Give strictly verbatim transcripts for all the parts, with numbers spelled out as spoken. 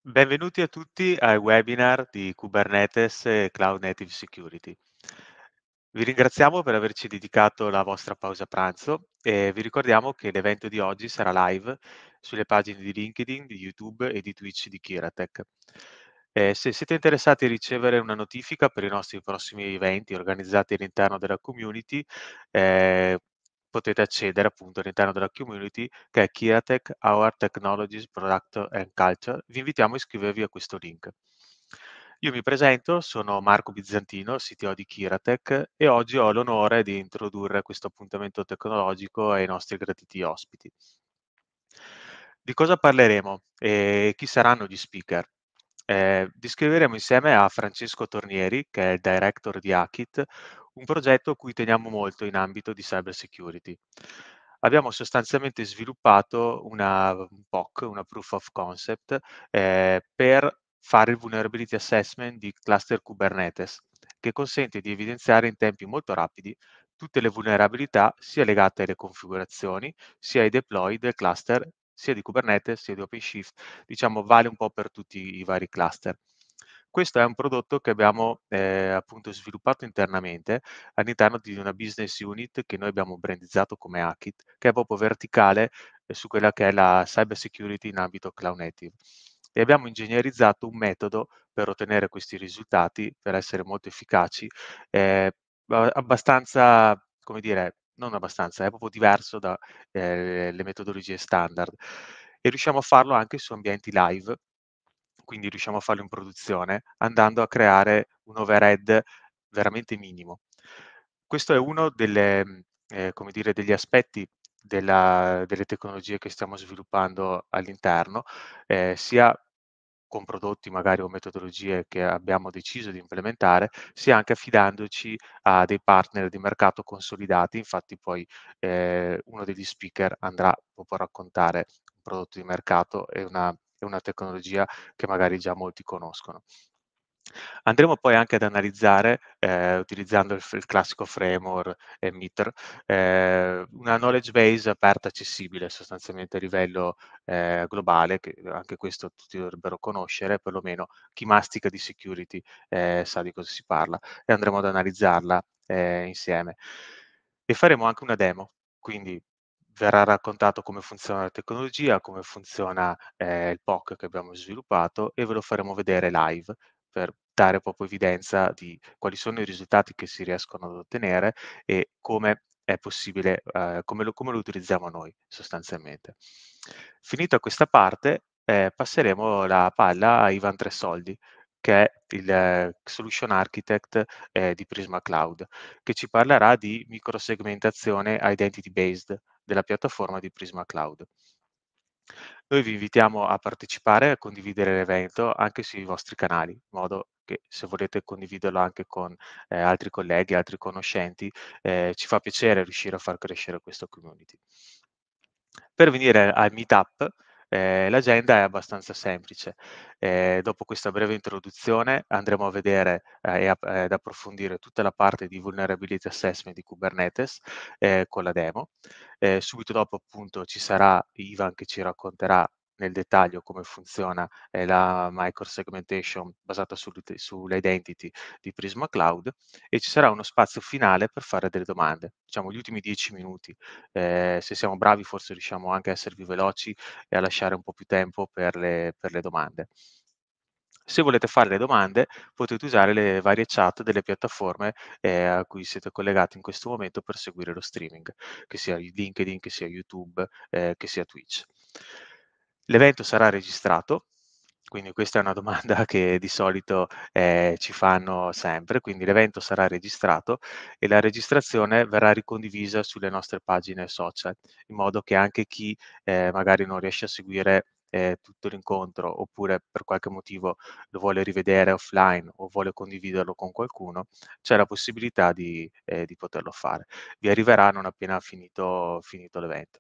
Benvenuti a tutti al webinar di Kubernetes e Cloud Native Security. Vi ringraziamo per averci dedicato la vostra pausa pranzo e vi ricordiamo che l'evento di oggi sarà live sulle pagine di LinkedIn, di YouTube e di Twitch di Kiratech. Eh, se siete interessati a ricevere una notifica per i nostri prossimi eventi organizzati all'interno della community, eh, potete accedere appunto all'interno della community che è Kiratech, Our Technologies, Product and Culture. Vi invitiamo a iscrivervi a questo link. Io mi presento, sono Marco Bizzantino, C T O di Kiratech e oggi ho l'onore di introdurre questo appuntamento tecnologico ai nostri graditi ospiti. Di cosa parleremo e chi saranno gli speaker? Eh, descriveremo insieme a Francesco Tornieri, che è il director di Akit, un progetto a cui teniamo molto in ambito di cyber security. Abbiamo sostanzialmente sviluppato una un P O C, una proof of concept, eh, per fare il vulnerability assessment di cluster Kubernetes, che consente di evidenziare in tempi molto rapidi tutte le vulnerabilità sia legate alle configurazioni, sia ai deploy del cluster, sia di Kubernetes, sia di OpenShift, diciamo vale un po' per tutti i vari cluster. Questo è un prodotto che abbiamo eh, appunto sviluppato internamente all'interno di una business unit che noi abbiamo brandizzato come Akit, che è proprio verticale eh, su quella che è la cyber security in ambito cloud native. E abbiamo ingegnerizzato un metodo per ottenere questi risultati, per essere molto efficaci, eh, abbastanza, come dire, non abbastanza, è proprio diverso dalle eh, metodologie standard e riusciamo a farlo anche su ambienti live, quindi riusciamo a farlo in produzione andando a creare un overhead veramente minimo. Questo è uno delle, mhmm, ehm, come dire, degli aspetti della delle tecnologie che stiamo sviluppando all'interno, ehm, sia con prodotti magari o metodologie che abbiamo deciso di implementare, sia anche affidandoci a dei partner di mercato consolidati. Infatti poi, ehm, uno degli speaker andrà proprio a raccontare un prodotto di mercato e una e una tecnologia che magari già molti conoscono. Andremo poi anche ad analizzare, ehm, utilizzando il f il classico framework e MITRE, ehm, una knowledge base aperta accessibile sostanzialmente a livello, ehm, globale, che anche questo tutti dovrebbero conoscere, perlomeno chi mastica di security, ehm, sa di cosa si parla e andremo ad analizzarla, ehm, insieme. E faremo anche una demo, quindi verrà raccontato come funziona la tecnologia, come funziona, ehm, il P O C che abbiamo sviluppato e ve lo faremo vedere live per dare proprio evidenza di quali sono i risultati che si riescono ad ottenere e come è possibile, ehm, come lo come lo utilizziamo noi sostanzialmente. Finita questa parte, ehm, passeremo la palla a Ivan Tressoldi, che è il eh, solution architect, ehm, di Prisma Cloud, che ci parlerà di microsegmentazione identity based della piattaforma di Prisma Cloud. Noi vi invitiamo a partecipare, a condividere l'evento anche sui vostri canali, in modo che se volete condividerlo anche con eh, altri colleghi, altri conoscenti, eh, ci fa piacere riuscire a far crescere questa community. Per venire al meetup, eh, l'agenda è abbastanza semplice. Eh, dopo questa breve introduzione andremo a vedere eh, e a- eh, ad approfondire tutta la parte di vulnerability assessment di Kubernetes eh, con la demo. Eh, subito dopo appunto ci sarà Ivan che ci racconterà nel dettaglio come funziona eh, la microsegmentation basata sull'ut- sull'identity di Prisma Cloud e ci sarà uno spazio finale per fare delle domande, diciamo gli ultimi dieci minuti. Eh, se siamo bravi forse riusciamo anche a essere più veloci e a lasciare un po' più tempo per le, per le domande. Se volete fare le domande potete usare le varie chat delle piattaforme eh, a cui siete collegati in questo momento per seguire lo streaming, che sia LinkedIn, che sia YouTube, eh, che sia Twitch. L'evento sarà registrato, quindi questa è una domanda che di solito eh, ci fanno sempre, quindi l'evento sarà registrato e la registrazione verrà ricondivisa sulle nostre pagine social, in modo che anche chi eh, magari non riesce a seguire eh, tutto l'incontro oppure per qualche motivo lo vuole rivedere offline o vuole condividerlo con qualcuno, c'è la possibilità di, eh, di poterlo fare. Vi arriverà non appena finito, finito l'evento.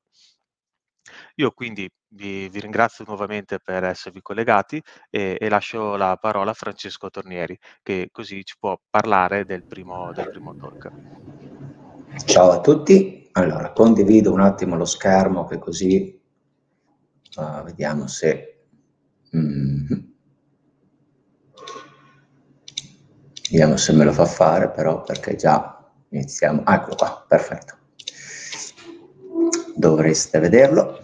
Io quindi vi, vi ringrazio nuovamente per esservi collegati e, e lascio la parola a Francesco Tornieri, che così ci può parlare del primo, del primo talk. Ciao a tutti, allora condivido un attimo lo schermo che così uh, vediamo se... Mm. Vediamo se me lo fa fare, però, perché già iniziamo. Ah, eccolo qua, perfetto. Dovreste vederlo.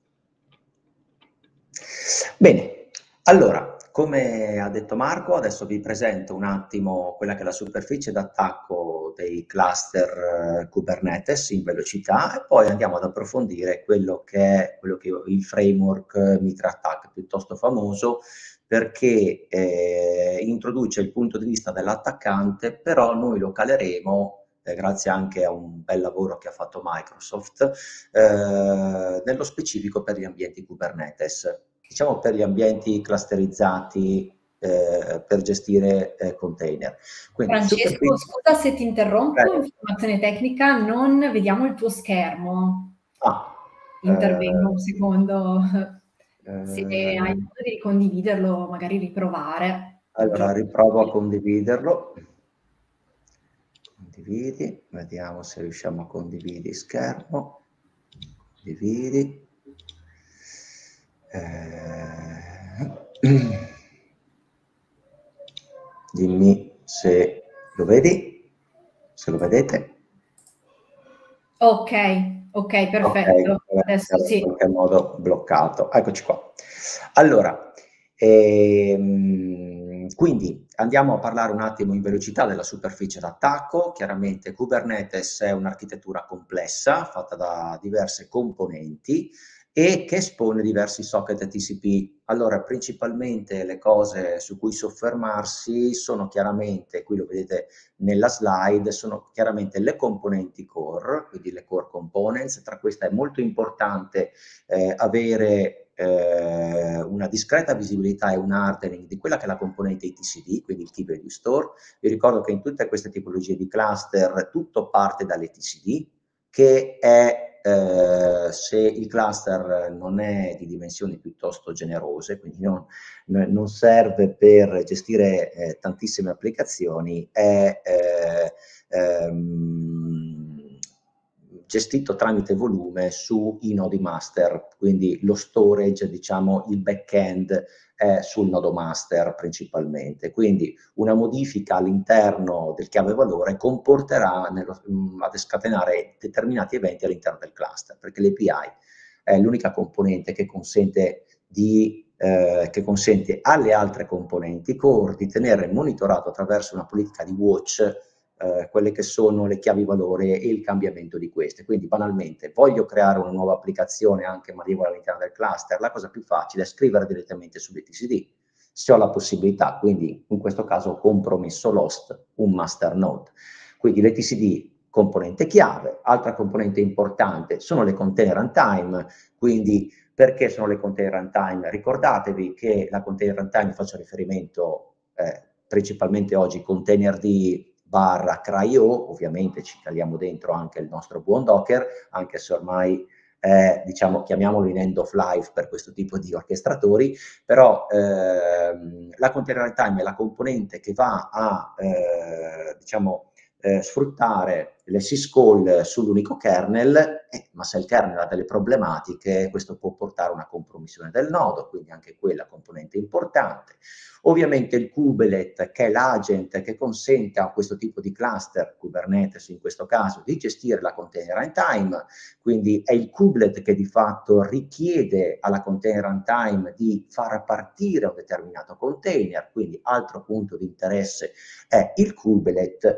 Bene, allora, come ha detto Marco, adesso vi presento un attimo quella che è la superficie d'attacco dei cluster Kubernetes in velocità e poi andiamo ad approfondire quello che è quello che io, il framework MitraAttack, piuttosto famoso, perché eh, introduce il punto di vista dell'attaccante, però noi lo caleremo, eh, grazie anche a un bel lavoro che ha fatto Microsoft, eh, nello specifico per gli ambienti Kubernetes. Diciamo per gli ambienti clusterizzati eh, per gestire eh, container. Quindi, Francesco, superficie... scusa se ti interrompo, eh. informazione tecnica, non vediamo il tuo schermo. Ah, Intervengo eh, un secondo. eh, Se hai modo di condividerlo, magari riprovare. allora, riprovo a condividerlo. Condividi, vediamo se riusciamo a condividere schermo. Condividi. Eh, dimmi se lo vedi, se lo vedete. Ok, ok, perfetto. Ok, Adesso in sì. qualche modo bloccato. Eccoci qua. Allora, ehm, quindi andiamo a parlare un attimo in velocità della superficie d'attacco. Chiaramente Kubernetes è un'architettura complessa, fatta da diverse componenti e che espone diversi socket T C P. Allora, principalmente le cose su cui soffermarsi sono chiaramente, qui lo vedete nella slide, sono chiaramente le componenti core, quindi le core components. Tra queste è molto importante eh, avere eh, una discreta visibilità e un hardening di quella che è la componente I T C D, quindi il Key Value Store. Vi ricordo che in tutte queste tipologie di cluster tutto parte dall'E T C D, che è eh, se il cluster non è di dimensioni piuttosto generose, quindi non, non serve per gestire eh, tantissime applicazioni, è eh, ehm, gestito tramite volume sui nodi master, quindi lo storage, diciamo il back-end è sul nodo master principalmente, quindi una modifica all'interno del chiave valore comporterà nello, mh, a scatenare determinati eventi all'interno del cluster, perché l'A P I è l'unica componente che consente di eh, che consente alle altre componenti core di tenere monitorato attraverso una politica di watch eh, quelle che sono le chiavi valore e il cambiamento di queste. Quindi banalmente voglio creare una nuova applicazione anche malevole all'interno del cluster, la cosa più facile è scrivere direttamente sull'E T C D. Se ho la possibilità, quindi in questo caso ho compromesso l'host, un master node. Quindi l'E T C D componente chiave, altra componente importante sono le container runtime, quindi perché sono le container runtime? Ricordatevi che la container runtime, faccio riferimento eh, principalmente oggi containerd barra CRY-O, ovviamente ci caliamo dentro anche il nostro buon Docker, anche se ormai eh, diciamo, chiamiamolo in end of life per questo tipo di orchestratori, però ehm, la container runtime è la componente che va a, eh, diciamo, Eh, sfruttare le syscall sull'unico kernel, eh, ma se il kernel ha delle problematiche, questo può portare a una compromissione del nodo, quindi anche quella componente importante. Ovviamente il kubelet, che è l'agent che consente a questo tipo di cluster, Kubernetes in questo caso, di gestire la container runtime, quindi è il kubelet che di fatto richiede alla container runtime di far partire un determinato container, quindi altro punto di interesse è il kubelet.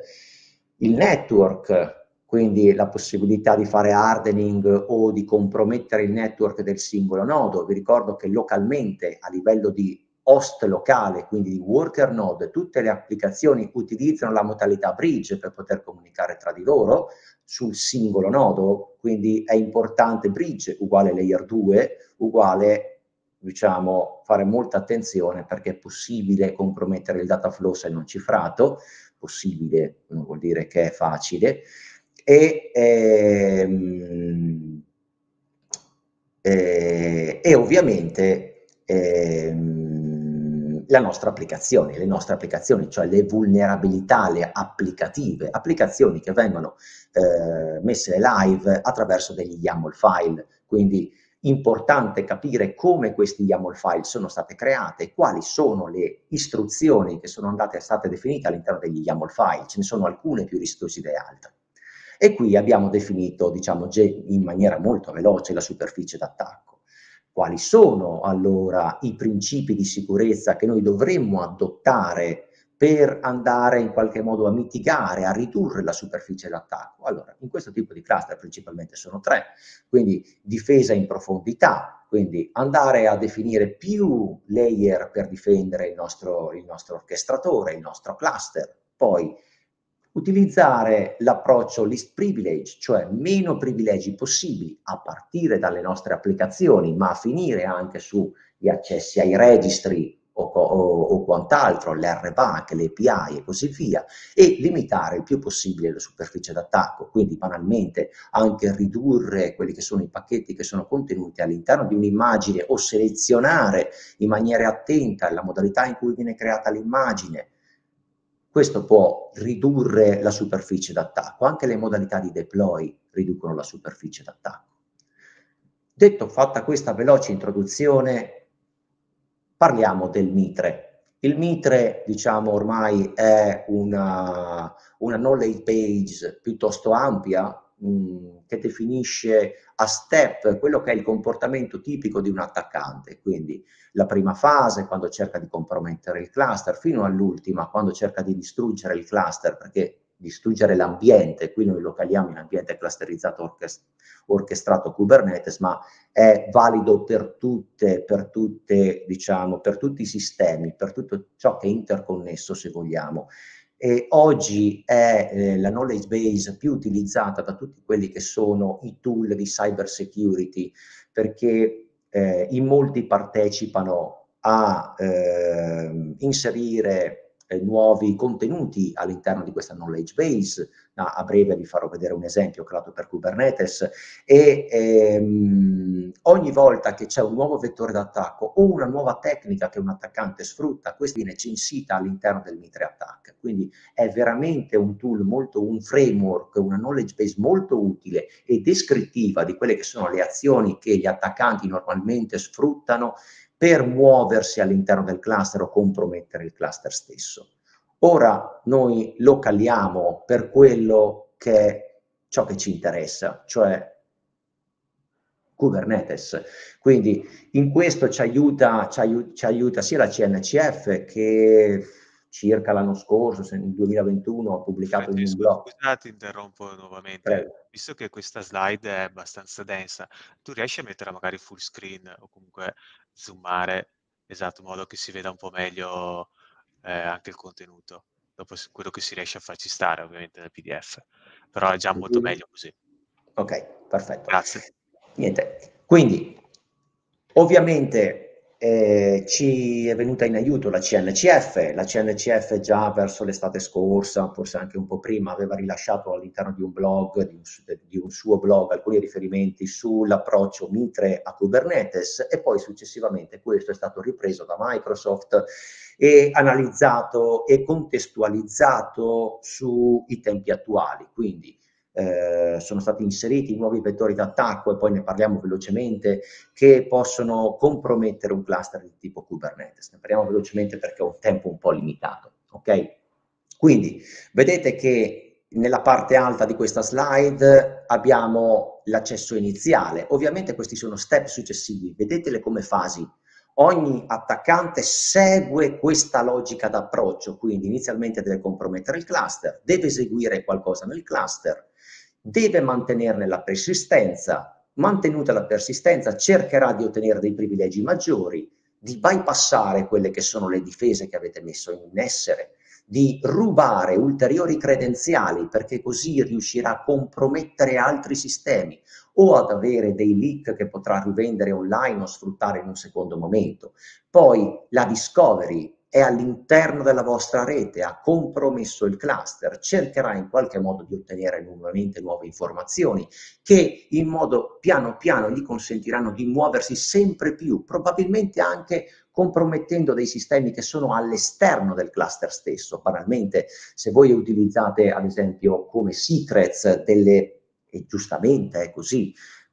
Il network, quindi la possibilità di fare hardening o di compromettere il network del singolo nodo. Vi ricordo che localmente, a livello di host locale, quindi di worker node, tutte le applicazioni utilizzano la modalità bridge per poter comunicare tra di loro sul singolo nodo, quindi è importante bridge uguale layer due, uguale, diciamo, fare molta attenzione perché è possibile compromettere il data flow se non cifrato, possibile non vuol dire che è facile, e, ehm, eh, e ovviamente ehm, la nostra applicazione, le nostre applicazioni, cioè le vulnerabilità, le applicative, applicazioni che vengono eh, messe live attraverso degli YAML file, quindi importante capire come questi YAML file sono state create, quali sono le istruzioni che sono andate state definite all'interno degli YAML file, ce ne sono alcune più rischiose delle altre. E qui abbiamo definito, diciamo, in maniera molto veloce la superficie d'attacco. Quali sono allora i principi di sicurezza che noi dovremmo adottare per andare in qualche modo a mitigare, a ridurre la superficie d'attacco? Allora, in questo tipo di cluster principalmente sono tre, quindi difesa in profondità, quindi andare a definire più layer per difendere il nostro, il nostro orchestratore, il nostro cluster, poi utilizzare l'approccio least privilege, cioè meno privilegi possibili a partire dalle nostre applicazioni, ma a finire anche sugli accessi ai registri o, o, o quant'altro, l'R BAC, le A P I e così via, e limitare il più possibile la superficie d'attacco, quindi banalmente anche ridurre quelli che sono i pacchetti che sono contenuti all'interno di un'immagine o selezionare in maniera attenta la modalità in cui viene creata l'immagine. Questo può ridurre la superficie d'attacco, anche le modalità di deploy riducono la superficie d'attacco. Detto, fatta questa veloce introduzione, parliamo del Mitre. Il Mitre, diciamo, ormai è una, una knowledge base piuttosto ampia, mh, che definisce a step quello che è il comportamento tipico di un attaccante, quindi la prima fase quando cerca di compromettere il cluster, fino all'ultima quando cerca di distruggere il cluster, perché distruggere l'ambiente, qui noi lo caliamo in ambiente clusterizzato orchest orchestrato Kubernetes, ma è valido per tutte, per tutte, diciamo, per tutti i sistemi, per tutto ciò che è interconnesso, se vogliamo. E oggi è eh, la knowledge base più utilizzata da tutti quelli che sono i tool di cyber security, perché eh, in molti partecipano a eh, inserire eh, nuovi contenuti all'interno di questa knowledge base. No, a breve vi farò vedere un esempio creato per Kubernetes e ehm, ogni volta che c'è un nuovo vettore d'attacco o una nuova tecnica che un attaccante sfrutta, questa viene censita all'interno del Mitre Attack. Quindi è veramente un tool molto, un framework, una knowledge base molto utile e descrittiva di quelle che sono le azioni che gli attaccanti normalmente sfruttano per muoversi all'interno del cluster o compromettere il cluster stesso. Ora noi lo caliamo per quello che è ciò che ci interessa, cioè Kubernetes. Quindi in questo ci aiuta, ci aiuta, ci aiuta sia la C N C F che circa l'anno scorso, nel duemilaventuno, ha pubblicato in un blog. Scusa, ti interrompo nuovamente. Prego. Visto che questa slide è abbastanza densa, tu riesci a metterla magari full screen o comunque zoomare, esatto, in modo che si veda un po' meglio eh, anche il contenuto, dopo quello che si riesce a farci stare ovviamente nel P D F, però è già molto meglio così. Ok, perfetto. Grazie. Niente, quindi ovviamente eh, ci è venuta in aiuto la C N C F, la C N C F già verso l'estate scorsa, forse anche un po' prima, aveva rilasciato all'interno di un blog, di un, di un suo blog, alcuni riferimenti sull'approccio Mitre a Kubernetes e poi successivamente questo è stato ripreso da Microsoft e analizzato e contestualizzato sui tempi attuali, quindi Eh, sono stati inseriti nuovi vettori d'attacco e poi ne parliamo velocemente che possono compromettere un cluster di tipo Kubernetes. Ne parliamo velocemente perché ho un tempo un po' limitato, ok? Quindi vedete che nella parte alta di questa slide abbiamo l'accesso iniziale. Ovviamente questi sono step successivi, vedetele come fasi. Ogni attaccante segue questa logica d'approccio, quindi inizialmente deve compromettere il cluster, deve eseguire qualcosa nel cluster, deve mantenerne la persistenza, mantenuta la persistenza cercherà di ottenere dei privilegi maggiori, di bypassare quelle che sono le difese che avete messo in essere, di rubare ulteriori credenziali perché così riuscirà a compromettere altri sistemi o ad avere dei leak che potrà rivendere online o sfruttare in un secondo momento. Poi la discovery è all'interno della vostra rete, ha compromesso il cluster, cercherà in qualche modo di ottenere nuovamente nuove informazioni che in modo piano piano gli consentiranno di muoversi sempre più, probabilmente anche compromettendo dei sistemi che sono all'esterno del cluster stesso. Banalmente, se voi utilizzate ad esempio come secrets delle, e giustamente è così,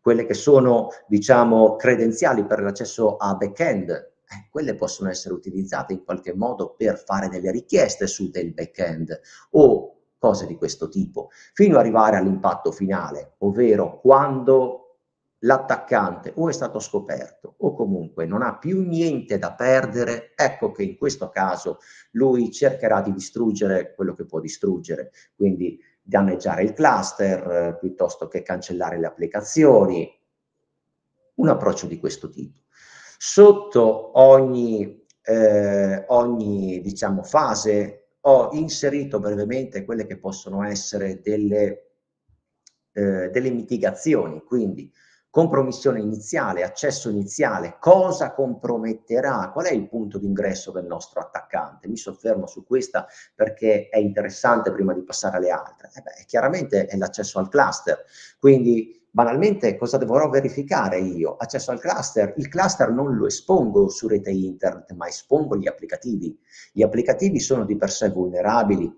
quelle che sono, diciamo, credenziali per l'accesso a back-end, eh, quelle possono essere utilizzate in qualche modo per fare delle richieste su del back-end o cose di questo tipo, fino ad arrivare all'impatto finale, ovvero quando l'attaccante o è stato scoperto o comunque non ha più niente da perdere, ecco che in questo caso lui cercherà di distruggere quello che può distruggere, quindi danneggiare il cluster eh, piuttosto che cancellare le applicazioni, un approccio di questo tipo. Sotto ogni, eh, ogni diciamo, fase ho inserito brevemente quelle che possono essere delle, eh, delle mitigazioni, quindi compromissione iniziale, accesso iniziale, cosa comprometterà, qual è il punto d'ingresso del nostro attaccante? Mi soffermo su questa perché è interessante prima di passare alle altre. Eh beh, chiaramente è l'accesso al cluster, quindi banalmente cosa dovrò verificare io? Accesso al cluster, il cluster non lo espongo su rete internet, ma espongo gli applicativi. Gli applicativi sono di per sé vulnerabili,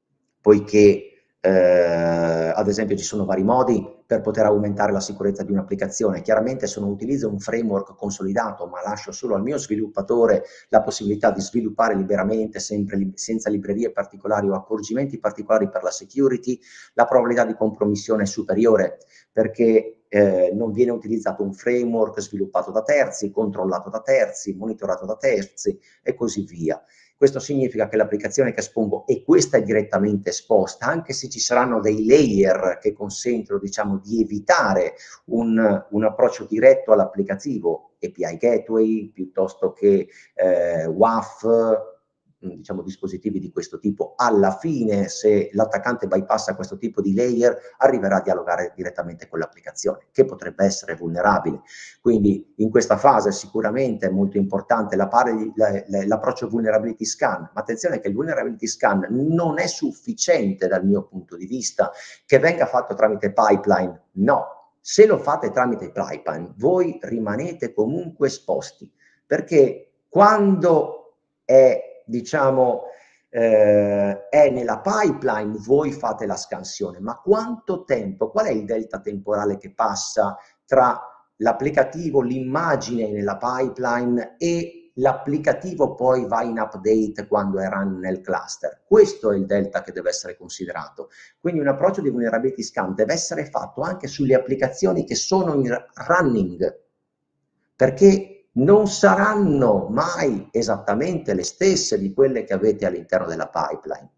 poiché eh, ad esempio ci sono vari modi per poter aumentare la sicurezza di un'applicazione. Chiaramente se non utilizzo un framework consolidato, ma lascio solo al mio sviluppatore la possibilità di sviluppare liberamente, sempre li senza librerie particolari o accorgimenti particolari per la security, la probabilità di compromissione è superiore, perché eh, non viene utilizzato un framework sviluppato da terzi, controllato da terzi, monitorato da terzi e così via. Questo significa che l'applicazione che espongo, e questa è direttamente esposta, anche se ci saranno dei layer che consentono, diciamo, di evitare un, un approccio diretto all'applicativo, A P I Gateway, piuttosto che eh, W A F, diciamo dispositivi di questo tipo, alla fine se l'attaccante bypassa questo tipo di layer arriverà a dialogare direttamente con l'applicazione, che potrebbe essere vulnerabile. Quindi in questa fase sicuramente è molto importante l'approccio vulnerability scan, ma attenzione che il vulnerability scan non è sufficiente dal mio punto di vista che venga fatto tramite pipeline, no. Se lo fate tramite pipeline voi rimanete comunque esposti, perché quando è diciamo, eh, è nella pipeline, voi fate la scansione, ma quanto tempo, qual è il delta temporale che passa tra l'applicativo, l'immagine nella pipeline e l'applicativo poi va in update quando è run nel cluster? Questo è il delta che deve essere considerato. Quindi un approccio di vulnerability scan deve essere fatto anche sulle applicazioni che sono in running, perché non saranno mai esattamente le stesse di quelle che avete all'interno della pipeline,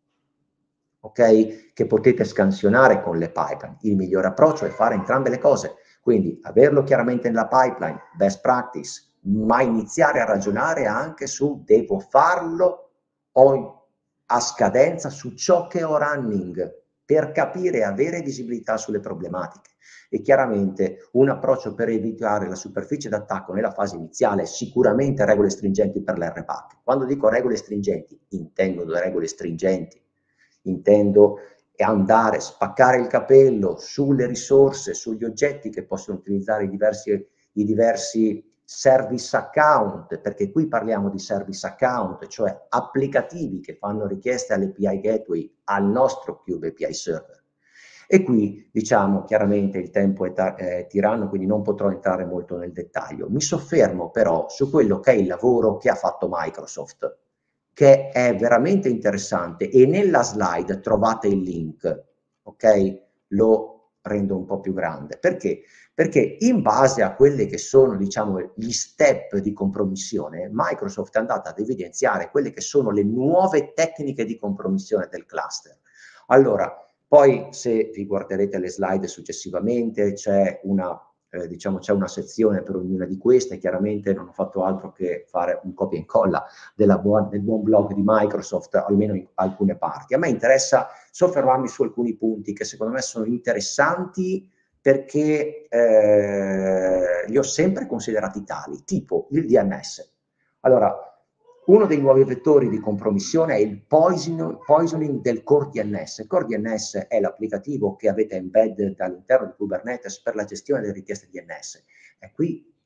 ok? Che potete scansionare con le pipeline. Il migliore approccio è fare entrambe le cose, quindi averlo chiaramente nella pipeline, best practice, ma iniziare a ragionare anche su devo farlo o a scadenza su ciò che ho running, per capire e avere visibilità sulle problematiche. E chiaramente un approccio per evitare la superficie d'attacco nella fase iniziale è sicuramente regole stringenti per l'R PAC. Quando dico regole stringenti, intendo le regole stringenti, intendo andare a spaccare il capello sulle risorse, sugli oggetti che possono utilizzare i diversi, i diversi service account, perché qui parliamo di service account, cioè applicativi che fanno richieste all'A P I Gateway al nostro Cube A P I Server. E qui, diciamo, chiaramente il tempo è, è tiranno, quindi non potrò entrare molto nel dettaglio. Mi soffermo però su quello che è il lavoro che ha fatto Microsoft, che è veramente interessante, e nella slide trovate il link, ok? Lo rendo un po' più grande. Perché? Perché in base a quelli che sono, diciamo, gli step di compromissione, Microsoft è andata ad evidenziare quelle che sono le nuove tecniche di compromissione del cluster. Allora, poi se vi guarderete le slide successivamente c'è una, eh, diciamo, c'è una sezione per ognuna di queste. Chiaramente non ho fatto altro che fare un copia e incolla della buon, del buon blog di Microsoft, almeno in alcune parti. A me interessa soffermarmi su alcuni punti che secondo me sono interessanti, perché eh, li ho sempre considerati tali, tipo il D N S. Allora, uno dei nuovi vettori di compromissione è il poisoning, poisoning del Core D N S. Il Core D N S è l'applicativo che avete embedded all'interno di Kubernetes per la gestione delle richieste D N S. E qui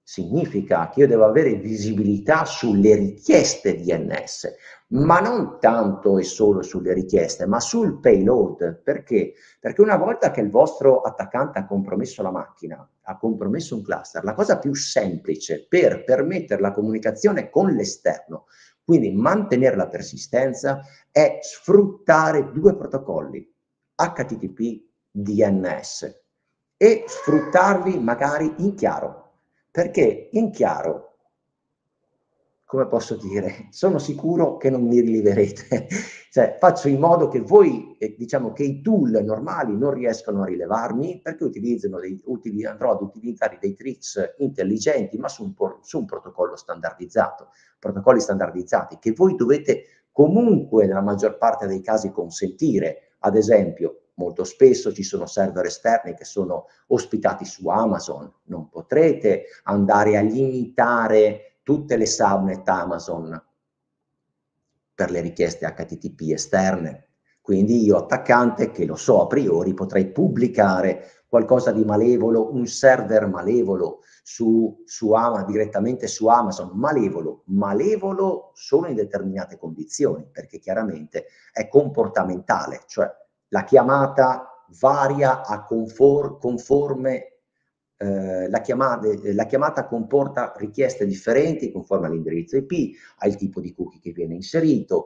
Significa che io devo avere visibilità sulle richieste D N S, ma non tanto e solo sulle richieste, ma sul payload. Perché? Perché una volta che il vostro attaccante ha compromesso la macchina, ha compromesso un cluster, la cosa più semplice per permettere la comunicazione con l'esterno, quindi mantenere la persistenza, è sfruttare due protocolli, H T T P, D N S, e sfruttarli magari in chiaro. Perché in chiaro, come posso dire, sono sicuro che non mi rileverete. Cioè, faccio in modo che voi, eh, diciamo che i tool normali non riescano a rilevarmi, perché utilizzano dei, utili, andrò ad utilizzare dei tricks intelligenti, ma su un, su un protocollo standardizzato, protocolli standardizzati, che voi dovete comunque, nella maggior parte dei casi, consentire. Ad esempio, molto spesso ci sono server esterni che sono ospitati su Amazon, non potrete andare a limitare tutte le subnet Amazon per le richieste H T T P esterne. Quindi io, attaccante, che lo so a priori, potrei pubblicare qualcosa di malevolo, un server malevolo su, su Amazon, direttamente su Amazon, malevolo, malevolo solo in determinate condizioni, perché chiaramente è comportamentale, cioè la chiamata varia a confor conforme, eh, la, chiamata, la chiamata comporta richieste differenti conforme all'indirizzo I P, al tipo di cookie che viene inserito,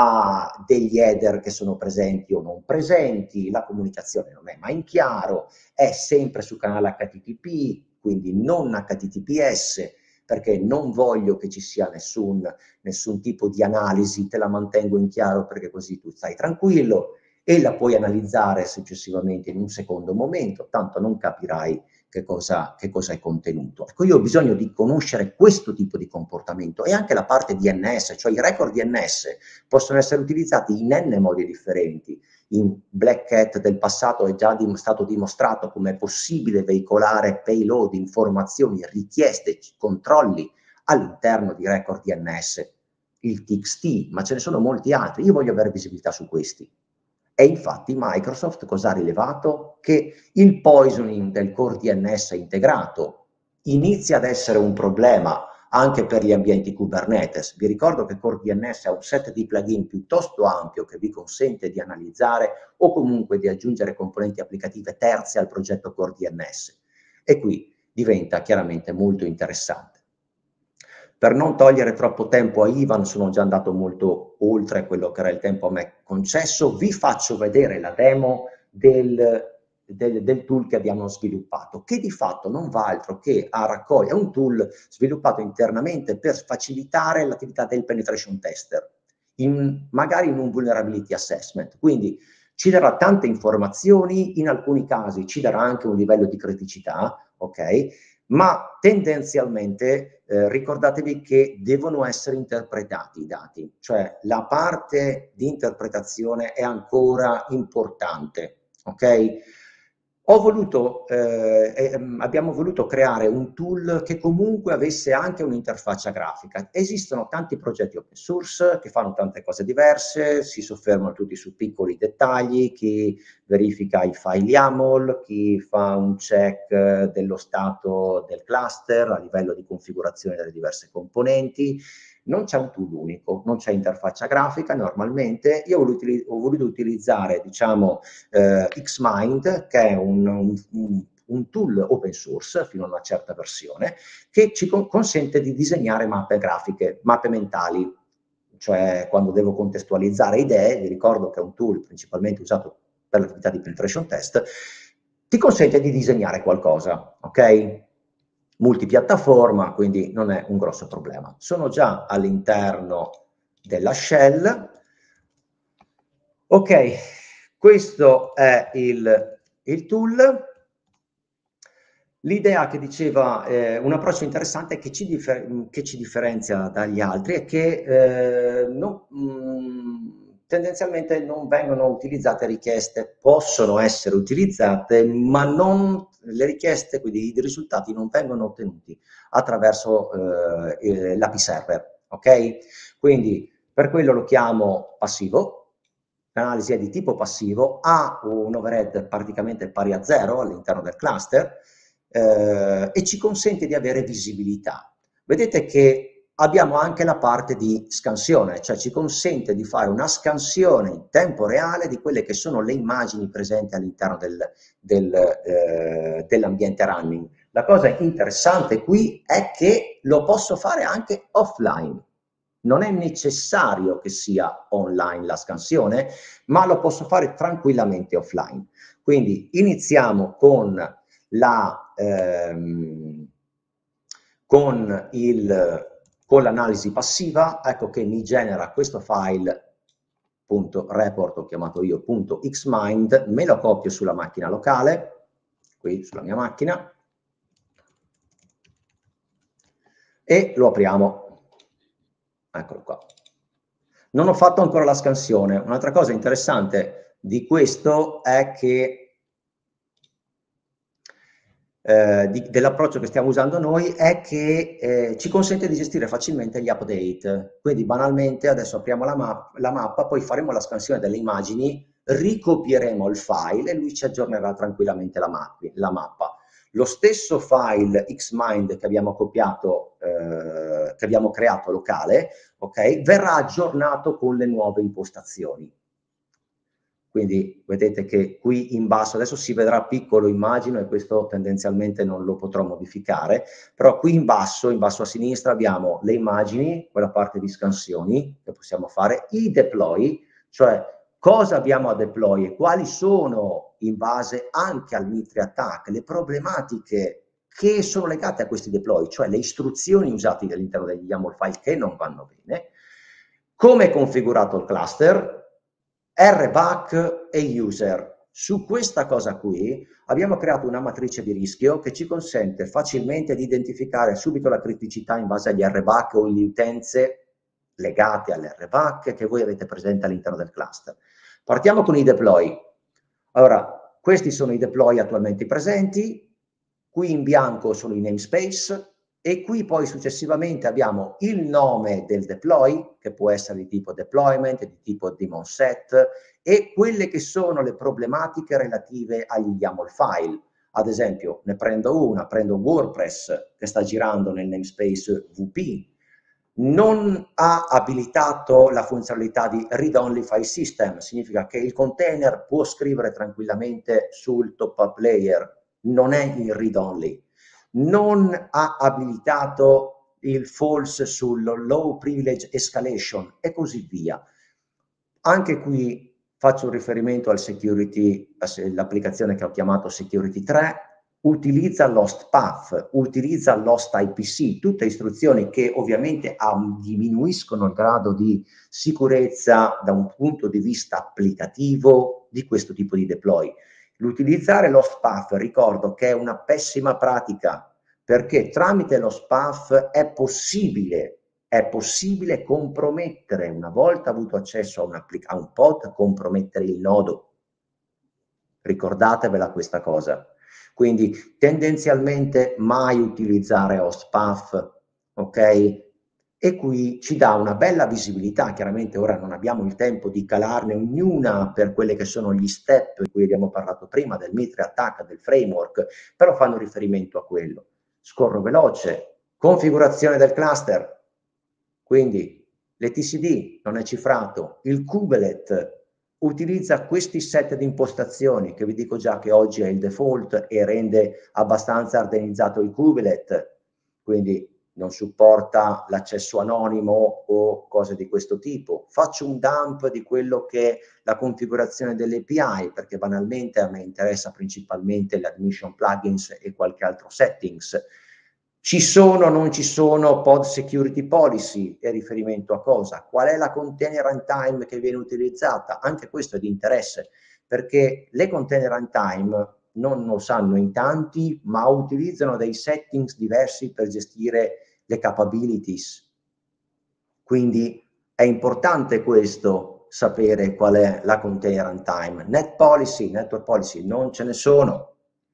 a degli header che sono presenti o non presenti, la comunicazione non è mai in chiaro, è sempre su canale H T T P, quindi non H T T P S, perché non voglio che ci sia nessun, nessun tipo di analisi, te la mantengo in chiaro perché così tu stai tranquillo, e la puoi analizzare successivamente in un secondo momento, tanto non capirai che cosa, che cosa è contenuto. Ecco, io ho bisogno di conoscere questo tipo di comportamento, e anche la parte D N S, cioè i record D N S possono essere utilizzati in n modi differenti. In Black Hat del passato è già dim- stato dimostrato come è possibile veicolare payload, informazioni, richieste, controlli all'interno di record D N S, il T X T, ma ce ne sono molti altri. Io voglio avere visibilità su questi. E infatti Microsoft cosa ha rilevato? Che il poisoning del core D N S integrato inizia ad essere un problema anche per gli ambienti Kubernetes. Vi ricordo che Core D N S ha un set di plugin piuttosto ampio che vi consente di analizzare o comunque di aggiungere componenti applicative terze al progetto Core D N S. E qui diventa chiaramente molto interessante. Per non togliere troppo tempo a Ivan, sono già andato molto oltre quello che era il tempo a me concesso, vi faccio vedere la demo del, del, del tool che abbiamo sviluppato, che di fatto non va altro che a raccogliere, è un tool sviluppato internamente per facilitare l'attività del penetration tester, in, magari in un vulnerability assessment. Quindi ci darà tante informazioni, in alcuni casi ci darà anche un livello di criticità, ok? Ma tendenzialmente eh, ricordatevi che devono essere interpretati i dati, cioè la parte di interpretazione è ancora importante, ok? Ho voluto, eh, eh, abbiamo voluto creare un tool che comunque avesse anche un'interfaccia grafica. Esistono tanti progetti open source che fanno tante cose diverse, si soffermano tutti su piccoli dettagli, chi verifica i file YAML, chi fa un check dello stato del cluster a livello di configurazione delle diverse componenti. Non c'è un tool unico, non c'è interfaccia grafica normalmente. Io ho voluto, ho voluto utilizzare, diciamo, eh, Xmind, che è un, un, un tool open source fino a una certa versione, che ci con consente di disegnare mappe grafiche, mappe mentali, cioè quando devo contestualizzare idee. Vi ricordo che è un tool principalmente usato per l'attività di penetration test, ti consente di disegnare qualcosa, ok? Multipiattaforma, quindi non è un grosso problema. Sono già all'interno della shell. Ok, questo è il, il tool. L'idea che diceva, eh, un approccio interessante che ci, che ci differenzia dagli altri è che eh, non, mh, tendenzialmente non vengono utilizzate richieste, possono essere utilizzate, ma non, le richieste, quindi i risultati non vengono ottenuti attraverso eh, l'A P I server, ok? Quindi per quello lo chiamo passivo. L'analisi è di tipo passivo, ha un overhead praticamente pari a zero all'interno del cluster, eh, e ci consente di avere visibilità. Vedete che abbiamo anche la parte di scansione, cioè ci consente di fare una scansione in tempo reale di quelle che sono le immagini presenti all'interno del, del, eh, dell'ambiente running. La cosa interessante qui è che lo posso fare anche offline. Non è necessario che sia online la scansione, ma lo posso fare tranquillamente offline. Quindi iniziamo con la ehm, con il con l'analisi passiva. Ecco che mi genera questo file punto report, ho chiamato io punto xmind, me lo copio sulla macchina locale, qui sulla mia macchina, e lo apriamo. Eccolo qua. Non ho fatto ancora la scansione. Un'altra cosa interessante di questo è che eh, dell'approccio che stiamo usando noi è che eh, ci consente di gestire facilmente gli update. Quindi banalmente adesso apriamo la, map la mappa, poi faremo la scansione delle immagini, ricopieremo il file e lui ci aggiornerà tranquillamente la, ma la mappa. Lo stesso file xmind che abbiamo copiato, eh, che abbiamo creato locale, ok, verrà aggiornato con le nuove impostazioni. Quindi vedete che qui in basso, adesso si vedrà piccolo immagino e questo tendenzialmente non lo potrò modificare, però qui in basso, in basso a sinistra abbiamo le immagini, quella parte di scansioni che possiamo fare, i deploy, cioè cosa abbiamo a deploy e quali sono in base anche al Mitre Attack, le problematiche che sono legate a questi deploy, cioè le istruzioni usate all'interno degli YAML file che non vanno bene, come è configurato il cluster, R back e user. Su questa cosa qui abbiamo creato una matrice di rischio che ci consente facilmente di identificare subito la criticità in base agli R back o alle utenze legate all'R back che voi avete presente all'interno del cluster. Partiamo con i deploy. Allora, questi sono i deploy attualmente presenti, qui in bianco sono i namespace e qui poi successivamente abbiamo il nome del deploy, che può essere di tipo deployment, di tipo daemon set, e quelle che sono le problematiche relative agli YAML file. Ad esempio, ne prendo una, prendo WordPress che sta girando nel namespace V P, non ha abilitato la funzionalità di read-only file system, significa che il container può scrivere tranquillamente sul top-up layer, non è in read-only. Non ha abilitato il false sul low privilege escalation e così via. Anche qui faccio un riferimento al security, l'applicazione che ho chiamato security tre, utilizza Lost Path, utilizza Lost I P C, tutte istruzioni che ovviamente diminuiscono il grado di sicurezza da un punto di vista applicativo di questo tipo di deploy. L'utilizzare Lost Path, ricordo che è una pessima pratica, perché tramite Lost Path è possibile, è possibile compromettere, una volta avuto accesso a un, a un pod, compromettere il nodo. Ricordatevela questa cosa. Quindi tendenzialmente mai utilizzare Host Path, ok? E qui ci dà una bella visibilità. Chiaramente ora non abbiamo il tempo di calarne ognuna per quelle che sono gli step di cui abbiamo parlato prima, del Mitre Attack, del framework, però fanno riferimento a quello. Scorro veloce, configurazione del cluster, quindi l'E T C D non è cifrato, il kubelet utilizza questi set di impostazioni che vi dico già che oggi è il default e rende abbastanza ardenizzato il kubelet, quindi non supporta l'accesso anonimo o cose di questo tipo. Faccio un dump di quello che è la configurazione delle A P I, perché banalmente a me interessa principalmente l'admission plugins e qualche altro settings. Ci sono o non ci sono pod security policy e riferimento a cosa? Qual è la container runtime che viene utilizzata? Anche questo è di interesse, perché le container runtime non lo sanno in tanti, ma utilizzano dei settings diversi per gestire le capabilities. Quindi è importante questo, sapere qual è la container runtime. Net policy, network policy, non ce ne sono.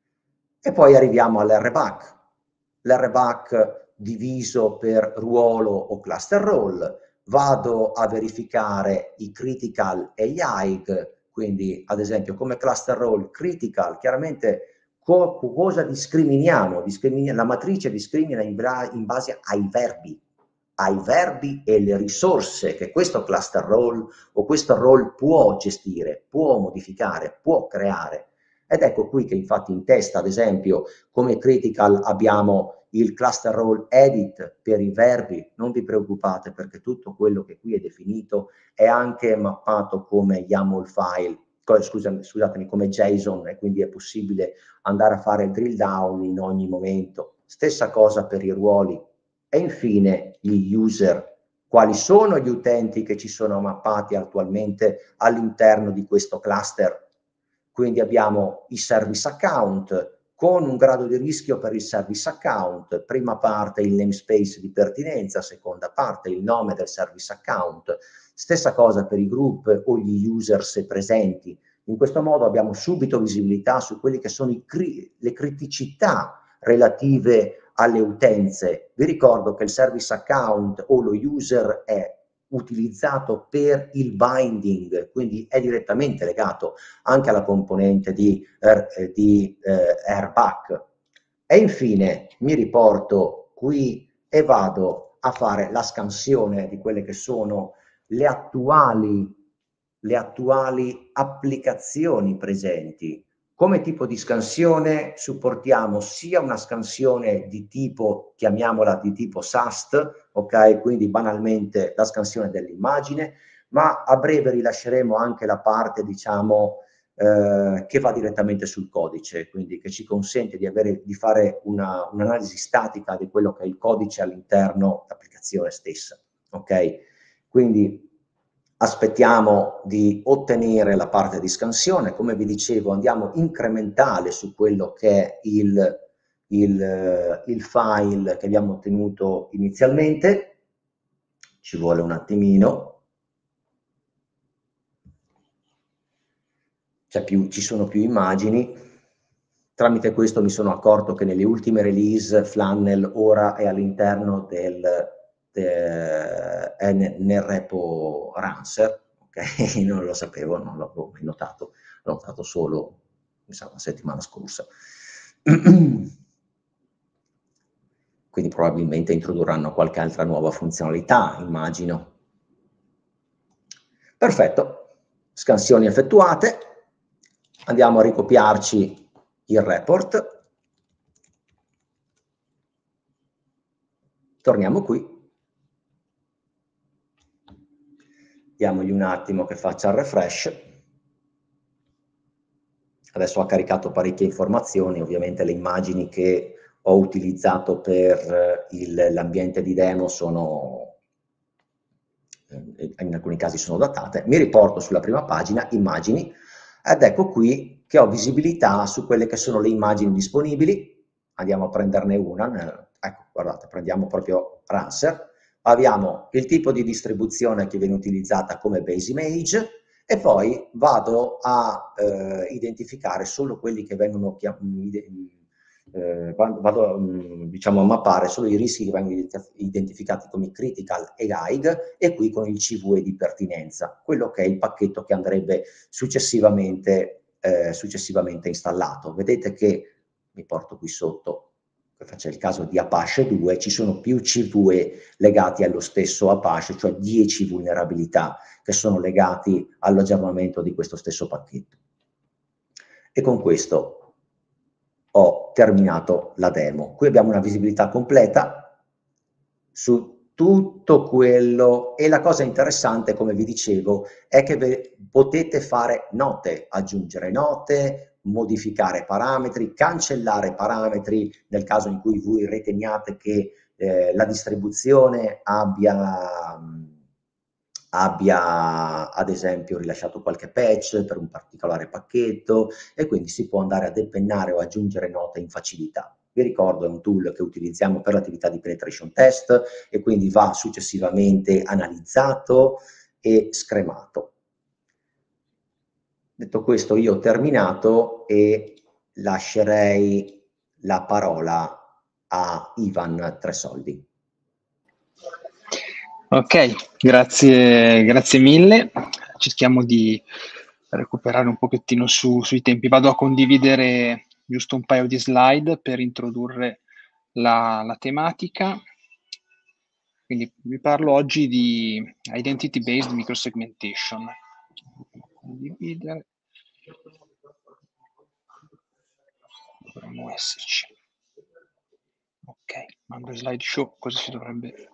E poi arriviamo all'R back. L'R back diviso per ruolo o cluster role. Vado a verificare i critical e gli high, quindi ad esempio come cluster role critical, chiaramente co cosa discriminiamo? Discrimina, la matrice discrimina in, in base ai verbi, ai verbi e le risorse che questo cluster role o questo role può gestire, può modificare, può creare. Ed ecco qui che infatti in testa, ad esempio, come critical abbiamo il cluster role edit per i verbi. Non vi preoccupate, perché tutto quello che qui è definito è anche mappato come YAML file, scusami, scusatemi, come JSON, e quindi è possibile andare a fare drill down in ogni momento. Stessa cosa per i ruoli. E infine gli user. Quali sono gli utenti che ci sono mappati attualmente all'interno di questo cluster? Quindi abbiamo i service account con un grado di rischio per il service account, prima parte il namespace di pertinenza, seconda parte il nome del service account, stessa cosa per i group o gli user se presenti. In questo modo abbiamo subito visibilità su quelli che sono i cri- le criticità relative alle utenze. Vi ricordo che il service account o lo user è utilizzato per il binding, quindi è direttamente legato anche alla componente di, eh, di eh, Airback. E infine mi riporto qui e vado a fare la scansione di quelle che sono le attuali, le attuali applicazioni presenti. Come tipo di scansione supportiamo sia una scansione di tipo, chiamiamola di tipo S A S T, ok? Quindi banalmente la scansione dell'immagine, ma a breve rilasceremo anche la parte, diciamo, eh, che va direttamente sul codice, quindi che ci consente di, avere, di fare una, un'analisi statica di quello che è il codice all'interno dell'applicazione stessa, ok? Quindi aspettiamo di ottenere la parte di scansione. Come vi dicevo, andiamo incrementale su quello che è il, il, il file che abbiamo ottenuto inizialmente. Ci vuole un attimino. C'è più, ci sono più immagini. Tramite questo mi sono accorto che nelle ultime release Flannel ora è all'interno del è nel repo Rancer, ok? Non lo sapevo, non l'avevo mai notato, l'ho notato solo, mi sa, la settimana scorsa. Quindi probabilmente introdurranno qualche altra nuova funzionalità, immagino. Perfetto, scansioni effettuate, andiamo a ricopiarci il report, torniamo qui. Diamogli un attimo che faccia il refresh. Adesso ha caricato parecchie informazioni, ovviamente le immagini che ho utilizzato per l'ambiente di demo sono, in alcuni casi sono datate. Mi riporto sulla prima pagina, immagini, ed ecco qui che ho visibilità su quelle che sono le immagini disponibili. Andiamo a prenderne una, ecco, guardate, prendiamo proprio Rancer. Abbiamo il tipo di distribuzione che viene utilizzata come base image e poi vado a eh, identificare solo quelli che vengono eh, vado diciamo a mappare solo i rischi che vengono identificati come critical e G I G e qui con il C V E di pertinenza, quello che è il pacchetto che andrebbe successivamente, eh, successivamente installato. Vedete che mi porto qui sotto, che faccia il caso di Apache due, ci sono più C V E legati allo stesso Apache, cioè dieci vulnerabilità che sono legati all'aggiornamento di questo stesso pacchetto. E con questo ho terminato la demo. Qui abbiamo una visibilità completa su tutto quello, e la cosa interessante, come vi dicevo, è che potete fare note, aggiungere note, modificare parametri, cancellare parametri nel caso in cui voi riteniate che eh, la distribuzione abbia, abbia ad esempio rilasciato qualche patch per un particolare pacchetto, e quindi si può andare a depennare o aggiungere note in facilità. Vi ricordo, è un tool che utilizziamo per l'attività di penetration test e quindi va successivamente analizzato e scremato. Detto questo, io ho terminato e lascerei la parola a Ivan Tresoldi. Ok, grazie, grazie mille. Cerchiamo di recuperare un pochettino su, sui tempi. Vado a condividere giusto un paio di slide per introdurre la, la tematica. Quindi vi parlo oggi di Identity Based Microsegmentation. Condividere. Dovremmo esserci. Ok, mando slideshow, così si dovrebbe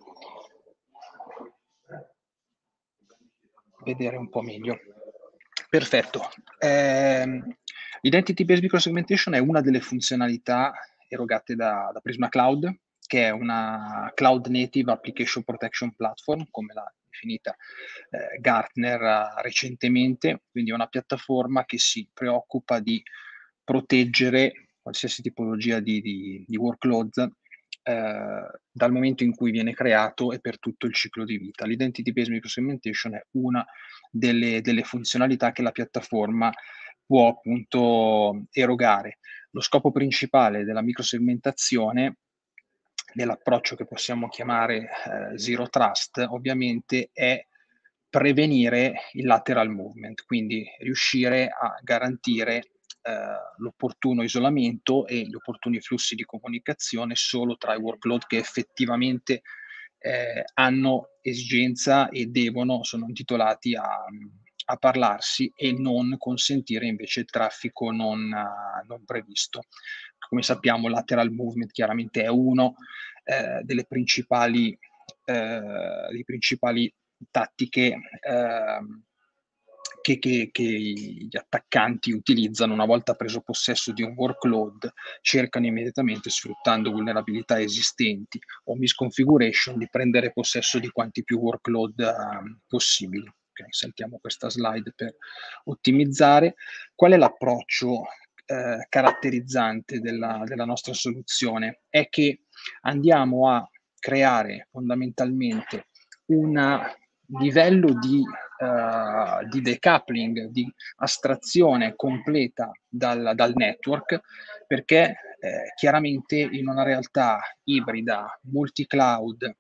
vedere un po' meglio. Perfetto. Eh, Identity Based Microsegmentation è una delle funzionalità erogate da, da Prisma Cloud, che è una Cloud Native Application Protection Platform, come l'ha definita eh, Gartner eh, recentemente, quindi è una piattaforma che si preoccupa di proteggere qualsiasi tipologia di, di, di workloads eh, dal momento in cui viene creato e per tutto il ciclo di vita. L'Identity Based Microsegmentation è una delle, delle funzionalità che la piattaforma può appunto erogare. Lo scopo principale della microsegmentazione, nell'approccio che possiamo chiamare eh, Zero Trust, ovviamente è prevenire il lateral movement, quindi riuscire a garantire eh, l'opportuno isolamento e gli opportuni flussi di comunicazione solo tra i workload che effettivamente eh, hanno esigenza e devono, sono intitolati a, a parlarsi, e non consentire invece il traffico non, uh, non previsto. Come sappiamo, lateral movement chiaramente è uno eh, delle principali, eh, dei principali tattiche eh, che, che, che gli attaccanti utilizzano una volta preso possesso di un workload. Cercano immediatamente, sfruttando vulnerabilità esistenti o misconfiguration, di prendere possesso di quanti più workload uh, possibili. Okay, sentiamo questa slide per ottimizzare. Qual è l'approccio eh, caratterizzante della, della nostra soluzione? È che andiamo a creare fondamentalmente un livello di, uh, di decoupling, di astrazione completa dal, dal network, perché eh, chiaramente in una realtà ibrida, multi-cloud,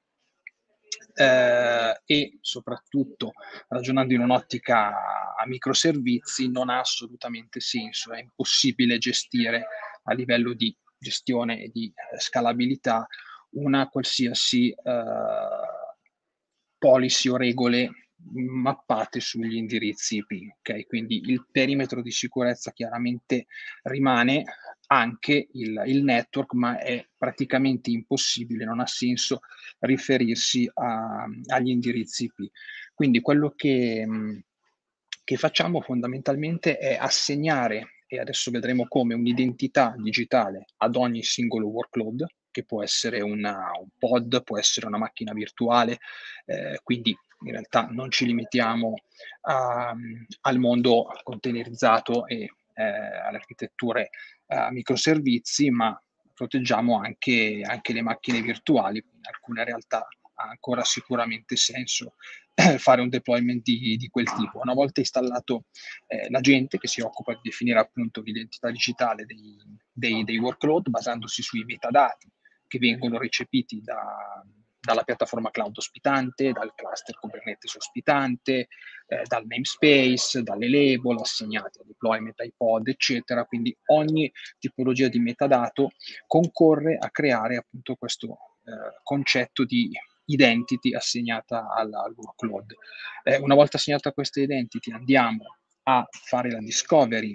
eh, e soprattutto ragionando in un'ottica a microservizi, non ha assolutamente senso, è impossibile gestire a livello di gestione e di eh, scalabilità una qualsiasi eh, policy o regole mappate sugli indirizzi I P. Okay? Quindi il perimetro di sicurezza chiaramente rimane, anche il, il network, ma è praticamente impossibile, non ha senso riferirsi a, agli indirizzi I P. Quindi quello che, che facciamo fondamentalmente è assegnare, e adesso vedremo come, un'identità digitale ad ogni singolo workload, che può essere una, un pod, può essere una macchina virtuale, eh, quindi in realtà non ci limitiamo a, al mondo containerizzato e eh, alle architetture a uh, microservizi, ma proteggiamo anche, anche le macchine virtuali. In alcune realtà ha ancora sicuramente senso fare un deployment di, di quel tipo. Una volta installato eh, l'agente che si occupa di definire appunto l'identità digitale dei, dei, dei workload, basandosi sui metadati che vengono recepiti da, dalla piattaforma cloud ospitante, dal cluster Kubernetes ospitante, eh, dal namespace, dalle label assegnate al deployment, ai pod, eccetera. Quindi ogni tipologia di metadato concorre a creare appunto questo eh, concetto di identity assegnata al, al workload. Eh, una volta assegnata questa identity, andiamo a fare la discovery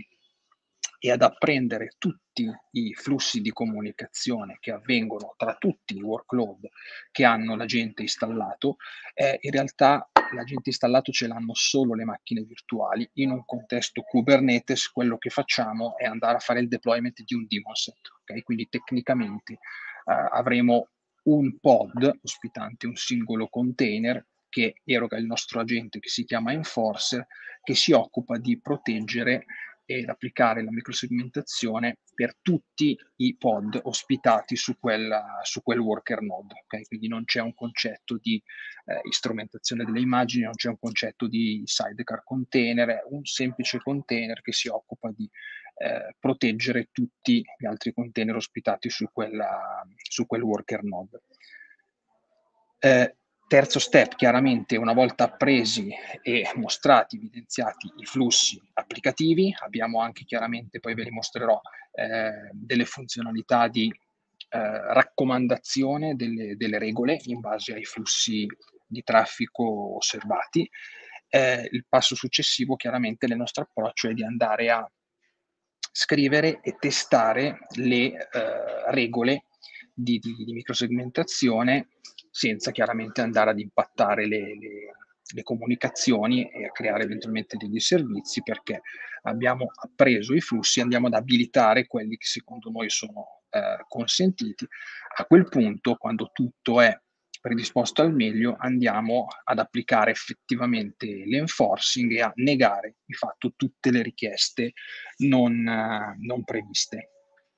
e ad apprendere tutti i flussi di comunicazione che avvengono tra tutti i workload che hanno l'agente installato. Eh, in realtà l'agente installato ce l'hanno solo le macchine virtuali. In un contesto Kubernetes quello che facciamo è andare a fare il deployment di un daemon set, okay? Quindi tecnicamente eh, avremo un pod ospitante un singolo container che eroga il nostro agente, che si chiama Enforcer, che si occupa di proteggere ed applicare la microsegmentazione per tutti i pod ospitati su quel, su quel worker node. Okay? Quindi non c'è un concetto di eh, strumentazione delle immagini, non c'è un concetto di sidecar container, è un semplice container che si occupa di eh, proteggere tutti gli altri container ospitati su, quella, su quel worker node. Eh, Terzo step, chiaramente una volta appresi e mostrati, evidenziati i flussi applicativi, abbiamo anche chiaramente, poi ve li mostrerò, eh, delle funzionalità di eh, raccomandazione delle, delle regole in base ai flussi di traffico osservati. Eh, il passo successivo, chiaramente, nel nostro approccio è di andare a scrivere e testare le eh, regole di, di, di microsegmentazione senza chiaramente andare ad impattare le, le, le comunicazioni e a creare eventualmente degli servizi, perché abbiamo appreso i flussi, andiamo ad abilitare quelli che secondo noi sono eh, consentiti. A quel punto, quando tutto è predisposto al meglio, andiamo ad applicare effettivamente l'enforcing e a negare di fatto tutte le richieste non, eh, non previste.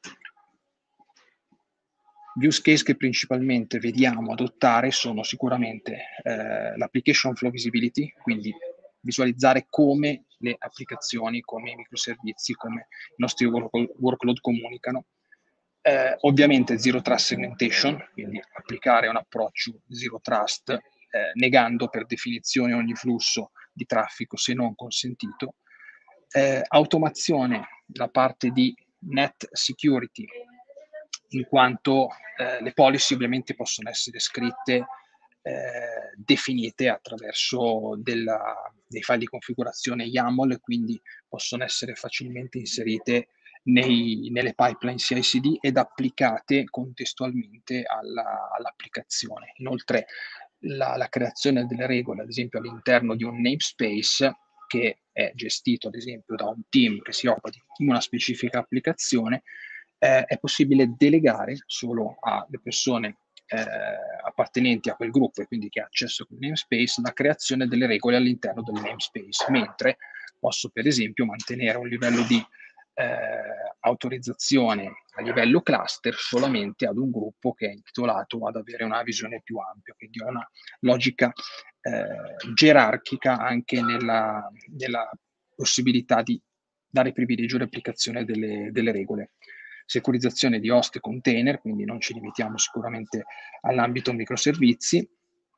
Gli use case che principalmente vediamo adottare sono sicuramente eh, l'application flow visibility, quindi visualizzare come le applicazioni, come i microservizi, come i nostri work- workload comunicano. Eh, ovviamente zero trust segmentation, quindi applicare un approccio zero trust, eh, negando per definizione ogni flusso di traffico se non consentito. Eh, automazione, la parte di net security, in quanto eh, le policy ovviamente possono essere scritte, eh, definite attraverso della, dei file di configurazione YAML, quindi possono essere facilmente inserite nei, nelle pipeline C I C D ed applicate contestualmente alla, all'applicazione. Inoltre la, la creazione delle regole, ad esempio all'interno di un namespace, che è gestito ad esempio da un team che si occupa di una specifica applicazione, eh, è possibile delegare solo alle persone eh, appartenenti a quel gruppo e quindi che ha accesso a quel namespace la creazione delle regole all'interno del namespace, mentre posso per esempio mantenere un livello di eh, autorizzazione a livello cluster solamente ad un gruppo che è intitolato ad avere una visione più ampia, quindi ho una logica eh, gerarchica anche nella, nella possibilità di dare privilegio all'applicazione delle, delle regole. Securizzazione di host e container, quindi non ci limitiamo sicuramente all'ambito microservizi,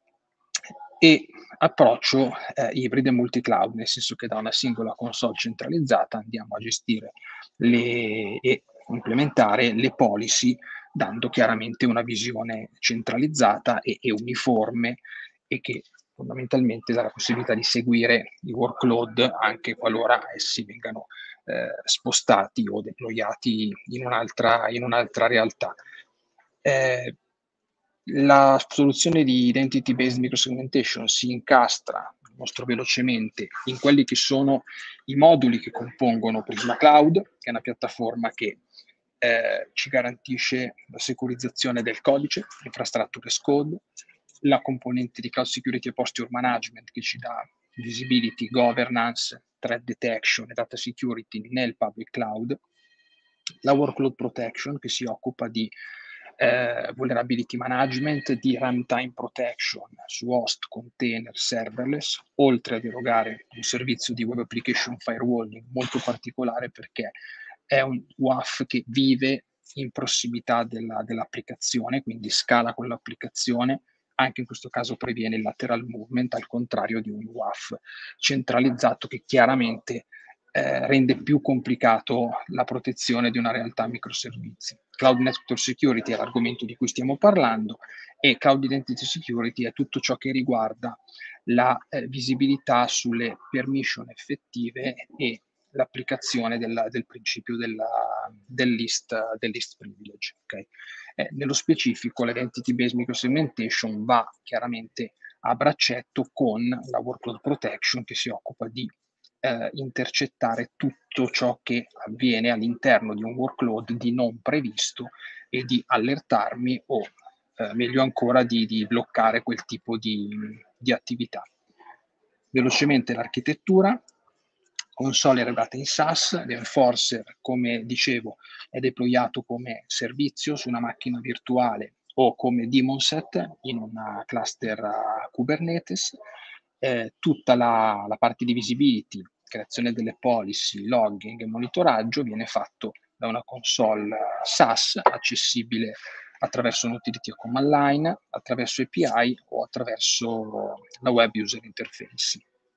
e approccio eh, ibrido e multi-cloud, nel senso che da una singola console centralizzata andiamo a gestire le, e implementare le policy, dando chiaramente una visione centralizzata e, e uniforme e che fondamentalmente dà la possibilità di seguire i workload anche qualora essi vengano eh, spostati o deployati in un'altra, in un'altra realtà. Eh, la soluzione di Identity Based Microsegmentation si incastra, mostro velocemente, in quelli che sono i moduli che compongono Prisma Cloud, che è una piattaforma che eh, ci garantisce la securizzazione del codice, infrastructure as code, la componente di Cloud Security e Posture Management che ci dà visibility, governance, threat detection e data security nel public cloud, la Workload Protection che si occupa di eh, vulnerability management, di runtime protection su host, container, serverless, oltre ad erogare un servizio di web application firewalling molto particolare perché è un W A F che vive in prossimità della, dell'applicazione, quindi scala con l'applicazione, anche in questo caso previene il lateral movement, al contrario di un W A F centralizzato che chiaramente eh, rende più complicato la protezione di una realtà microservizi. Cloud Network Security è l'argomento di cui stiamo parlando e Cloud Identity Security è tutto ciò che riguarda la eh, visibilità sulle permission effettive e l'applicazione della, del principio della, del, list, del list privilege. Okay? Eh, nello specifico l'Identity Based Microsegmentation va chiaramente a braccetto con la Workload Protection che si occupa di eh, intercettare tutto ciò che avviene all'interno di un workload di non previsto e di allertarmi o eh, meglio ancora di, di bloccare quel tipo di, di attività. Velocemente l'architettura, console erogata in SaaS, l'enforcer, come dicevo, è deployato come servizio su una macchina virtuale o come daemon set in una cluster uh, Kubernetes. Eh, tutta la, la parte di visibility, creazione delle policy, logging e monitoraggio viene fatto da una console SaaS accessibile attraverso un utility command line, attraverso A P I o attraverso la web user interface.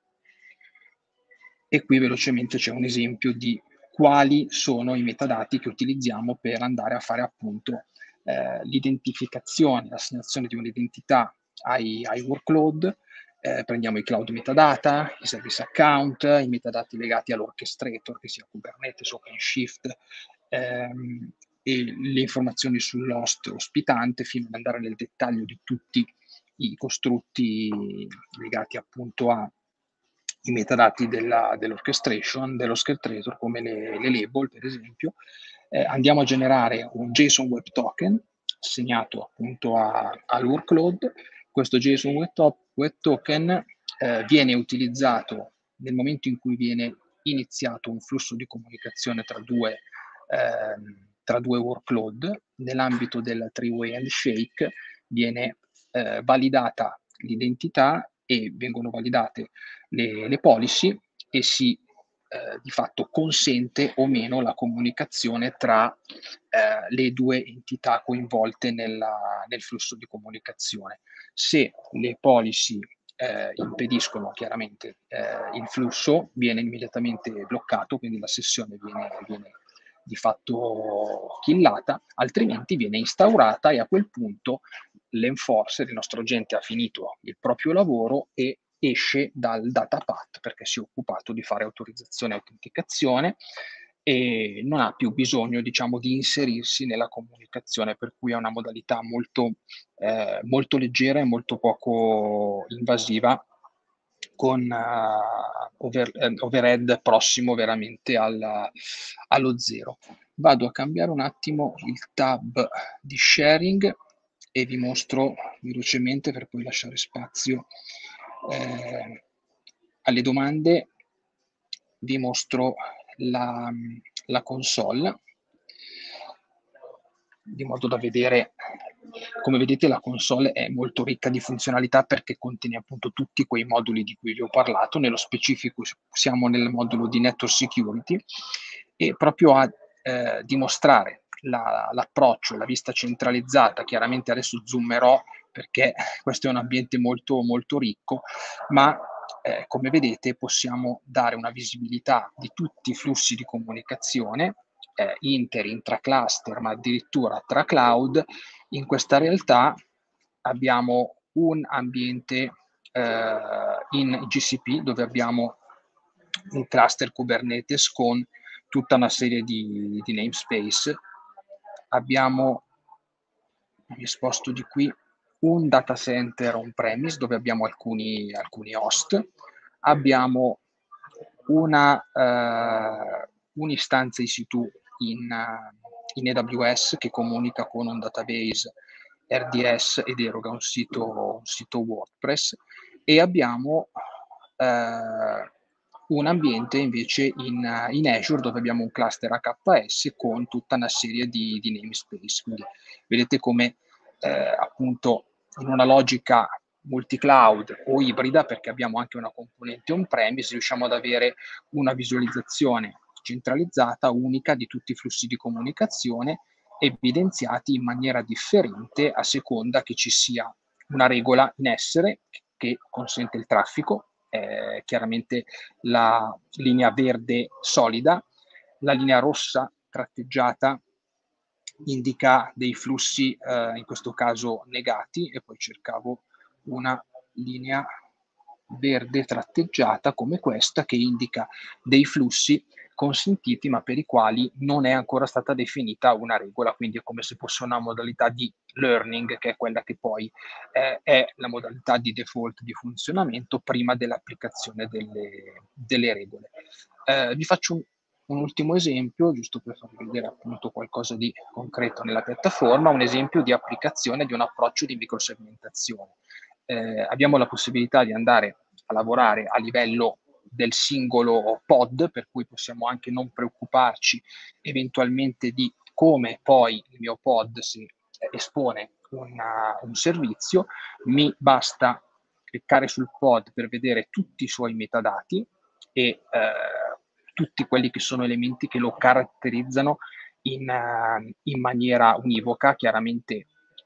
E qui velocemente c'è un esempio di quali sono i metadati che utilizziamo per andare a fare appunto eh, l'identificazione, l'assegnazione di un'identità ai, ai workload. Eh, prendiamo i cloud metadata, i service account, i metadati legati all'orchestrator, che sia Kubernetes, OpenShift, ehm, e le informazioni sull'host ospitante, fino ad andare nel dettaglio di tutti i costrutti legati appunto a i metadati della, dell'orchestration, dell'orchestrator, come le, le label per esempio. Eh, andiamo a generare un JSON Web Token assegnato appunto a, al workload. Questo JSON Web, to- web Token eh, viene utilizzato nel momento in cui viene iniziato un flusso di comunicazione tra due, ehm, tra due workload. Nell'ambito del three-way handshake viene eh, validata l'identità e vengono validate le, le policy e si eh, di fatto consente o meno la comunicazione tra eh, le due entità coinvolte nella, nel flusso di comunicazione. Se le policy eh, impediscono chiaramente eh, il flusso, viene immediatamente bloccato, quindi la sessione viene, viene di fatto killata, altrimenti viene instaurata e a quel punto l'enforcer, il nostro agente, ha finito il proprio lavoro e esce dal data path perché si è occupato di fare autorizzazione e autenticazione e non ha più bisogno, diciamo, di inserirsi nella comunicazione, per cui è una modalità molto, eh, molto leggera e molto poco invasiva, con uh, over, eh, overhead prossimo veramente al, allo zero. Vado a cambiare un attimo il tab di sharing e vi mostro velocemente, per poi lasciare spazio eh, alle domande. Vi mostro la, la console, di modo da vedere. Come vedete, la console è molto ricca di funzionalità perché contiene appunto tutti quei moduli di cui vi ho parlato. Nello specifico siamo nel modulo di Network Security e proprio a eh, dimostrare la, l'approccio, la vista centralizzata. Chiaramente adesso zoomerò perché questo è un ambiente molto molto ricco, ma eh, come vedete possiamo dare una visibilità di tutti i flussi di comunicazione eh, inter, intra-cluster, ma addirittura tra cloud. In questa realtà abbiamo un ambiente eh, in G C P dove abbiamo un cluster Kubernetes con tutta una serie di, di namespace. Abbiamo, mi sposto di qui, un data center on-premise dove abbiamo alcuni, alcuni host. Abbiamo una uh, un'istanza E C due in, uh, in A W S che comunica con un database R D S ed eroga un sito, un sito WordPress, e abbiamo uh, un ambiente invece in, uh, in Azure dove abbiamo un cluster A K S con tutta una serie di, di namespace. Quindi vedete come eh, appunto in una logica multi-cloud o ibrida, perché abbiamo anche una componente on-premise, riusciamo ad avere una visualizzazione centralizzata, unica, di tutti i flussi di comunicazione, evidenziati in maniera differente a seconda che ci sia una regola in essere che consente il traffico, eh, chiaramente la linea verde solida, la linea rossa tratteggiata indica dei flussi, eh, in questo caso negati, e poi cercavo una linea verde tratteggiata come questa che indica dei flussi consentiti ma per i quali non è ancora stata definita una regola, quindi è come se fosse una modalità di learning, che è quella che poi eh, è la modalità di default di funzionamento prima dell'applicazione delle, delle regole. Eh, vi faccio un Un ultimo esempio, giusto per farvi vedere appunto qualcosa di concreto nella piattaforma, un esempio di applicazione di un approccio di microsegmentazione. Eh, abbiamo la possibilità di andare a lavorare a livello del singolo pod, per cui possiamo anche non preoccuparci eventualmente di come poi il mio pod si espone una, un servizio. Mi basta cliccare sul pod per vedere tutti i suoi metadati e eh, tutti quelli che sono elementi che lo caratterizzano in, uh, in maniera univoca. Chiaramente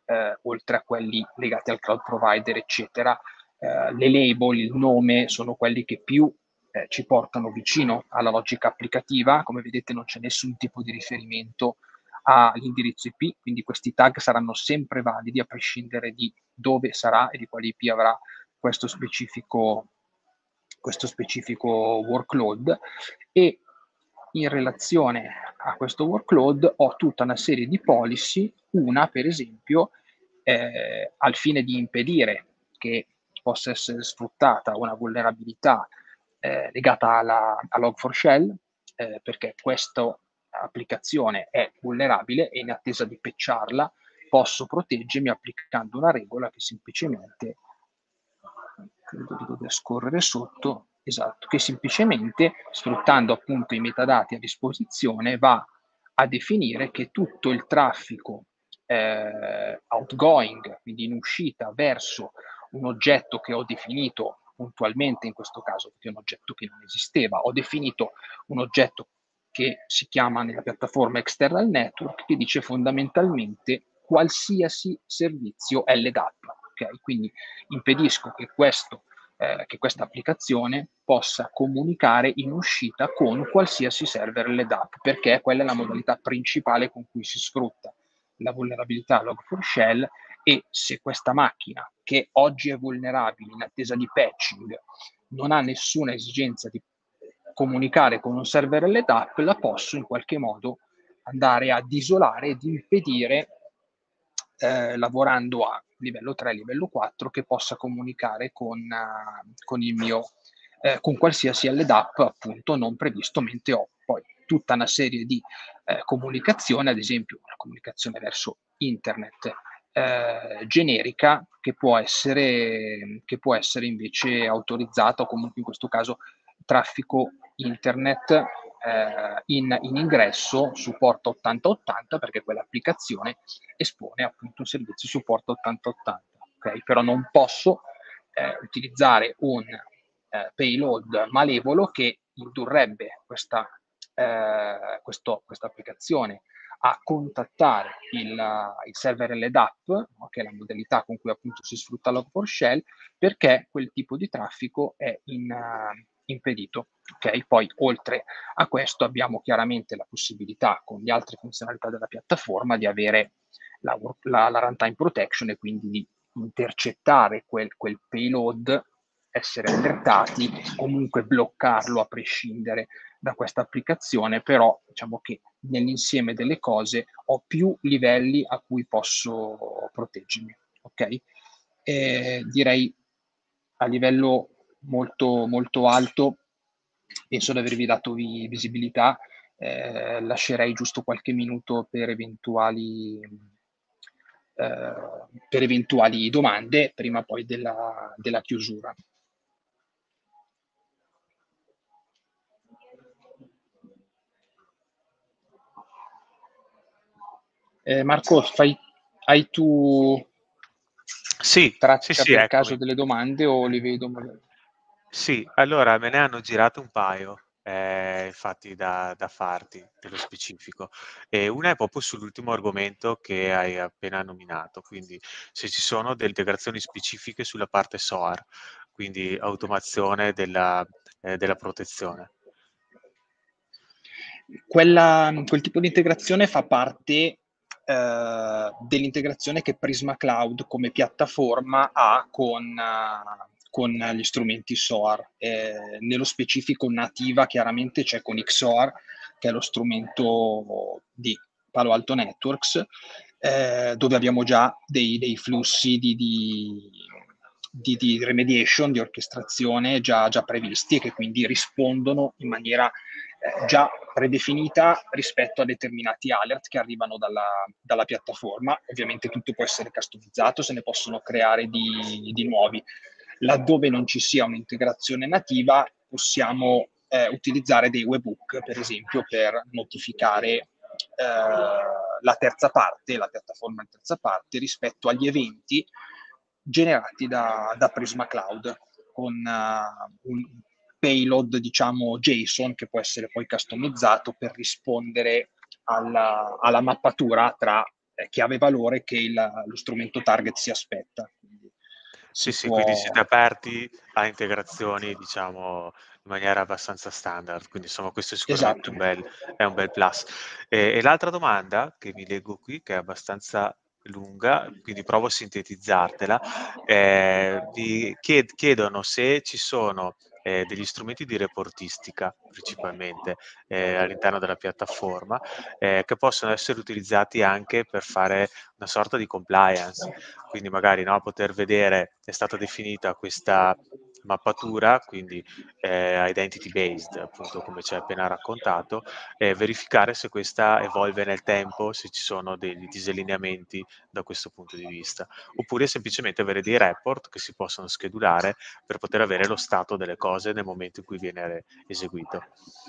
eh, oltre a quelli legati al cloud provider, eccetera. Eh, le label, il nome, sono quelli che più eh, ci portano vicino alla logica applicativa. Come vedete non c'è nessun tipo di riferimento all'indirizzo I P, quindi questi tag saranno sempre validi a prescindere di dove sarà e di quale I P avrà questo specifico, questo specifico workload. E in relazione a questo workload ho tutta una serie di policy, una per esempio eh, al fine di impedire che possa essere sfruttata una vulnerabilità eh, legata alla, a log four shell, eh, perché questa applicazione è vulnerabile e in attesa di patcharla posso proteggermi applicando una regola che semplicemente, credo di dover scorrere sotto, esatto, che semplicemente sfruttando appunto i metadati a disposizione va a definire che tutto il traffico eh, outgoing, quindi in uscita verso un oggetto che ho definito puntualmente in questo caso, perché è un oggetto che non esisteva, ho definito un oggetto che si chiama nella piattaforma External Network, che dice fondamentalmente qualsiasi servizio L D A P. Okay? Quindi impedisco che, questo, eh, che questa applicazione possa comunicare in uscita con qualsiasi server L D A P, perché quella è la modalità principale con cui si sfrutta la vulnerabilità log four shell. E se questa macchina, che oggi è vulnerabile in attesa di patching, non ha nessuna esigenza di comunicare con un server L D A P, la posso in qualche modo andare ad isolare ed impedire, eh, lavorando a livello tre, livello quattro, che possa comunicare con, uh, con il mio, eh, con qualsiasi L D A P appunto non previsto, mentre ho poi tutta una serie di eh, comunicazione, ad esempio la comunicazione verso internet eh, generica, che può essere, che può essere invece autorizzata, o comunque in questo caso traffico internet eh, in, in ingresso su porta ottanta ottanta, perché quell'applicazione espone appunto un servizio su porta ottanta ottanta. Okay? Però non posso eh, utilizzare un eh, payload malevolo che indurrebbe questa, eh, questo, questa applicazione a contattare il, il server L D A P, no? Che è la modalità con cui appunto si sfrutta log four shell, perché quel tipo di traffico è in, uh, impedito. Okay? Poi oltre a questo abbiamo chiaramente la possibilità, con le altre funzionalità della piattaforma, di avere la, la, la runtime protection, e quindi di intercettare quel, quel payload, essere allertati, comunque bloccarlo a prescindere da questa applicazione. Però diciamo che nell'insieme delle cose ho più livelli a cui posso proteggermi. Ok? E direi a livello molto, molto alto, penso di avervi dato vi, visibilità. Eh, lascerei giusto qualche minuto per eventuali, eh, per eventuali domande prima poi della, della chiusura. Eh, Marco, fai, hai tu Sì, traccia sì, sì, per caso eccomi. delle domande o le vedo magari? Sì, allora me ne hanno girato un paio, eh, infatti da, da farti, nello specifico. E una è proprio sull'ultimo argomento che hai appena nominato, quindi se ci sono delle integrazioni specifiche sulla parte S O A R, quindi automazione della, eh, della protezione. Quella, quel tipo di integrazione fa parte eh, dell'integrazione che Prisma Cloud come piattaforma ha con, uh, con gli strumenti S O A R. Eh, nello specifico nativa chiaramente c'è con X O A R, che è lo strumento di Palo Alto Networks, eh, dove abbiamo già dei, dei flussi di, di, di, di remediation, di orchestrazione già, già previsti, e che quindi rispondono in maniera eh, già predefinita rispetto a determinati alert che arrivano dalla, dalla piattaforma. Ovviamente tutto può essere customizzato, se ne possono creare di, di nuovi. Laddove non ci sia un'integrazione nativa, possiamo eh, utilizzare dei webhook, per esempio, per notificare eh, la terza parte, la piattaforma in terza parte, rispetto agli eventi generati da, da Prisma Cloud, con uh, un payload, diciamo, JSON, che può essere poi customizzato per rispondere alla, alla mappatura tra è chiave valore che il, lo strumento target si aspetta. Quindi sì, si sì, può... quindi siete aperti a integrazioni, diciamo, in maniera abbastanza standard, quindi insomma questo è sicuramente Esatto. un bel, è un bel plus. E, e l'altra domanda che mi leggo qui, che è abbastanza lunga, quindi provo a sintetizzartela, eh, vi chied- chiedono se ci sono eh, degli strumenti di reportistica principalmente eh, all'interno della piattaforma eh, che possono essere utilizzati anche per fare una sorta di compliance, quindi magari no, poter vedere è stata definita questa mappatura, quindi eh, identity based, appunto come ci hai appena raccontato, e verificare se questa evolve nel tempo, se ci sono degli disallineamenti da questo punto di vista, oppure semplicemente avere dei report che si possono schedulare per poter avere lo stato delle cose nel momento in cui viene eseguito.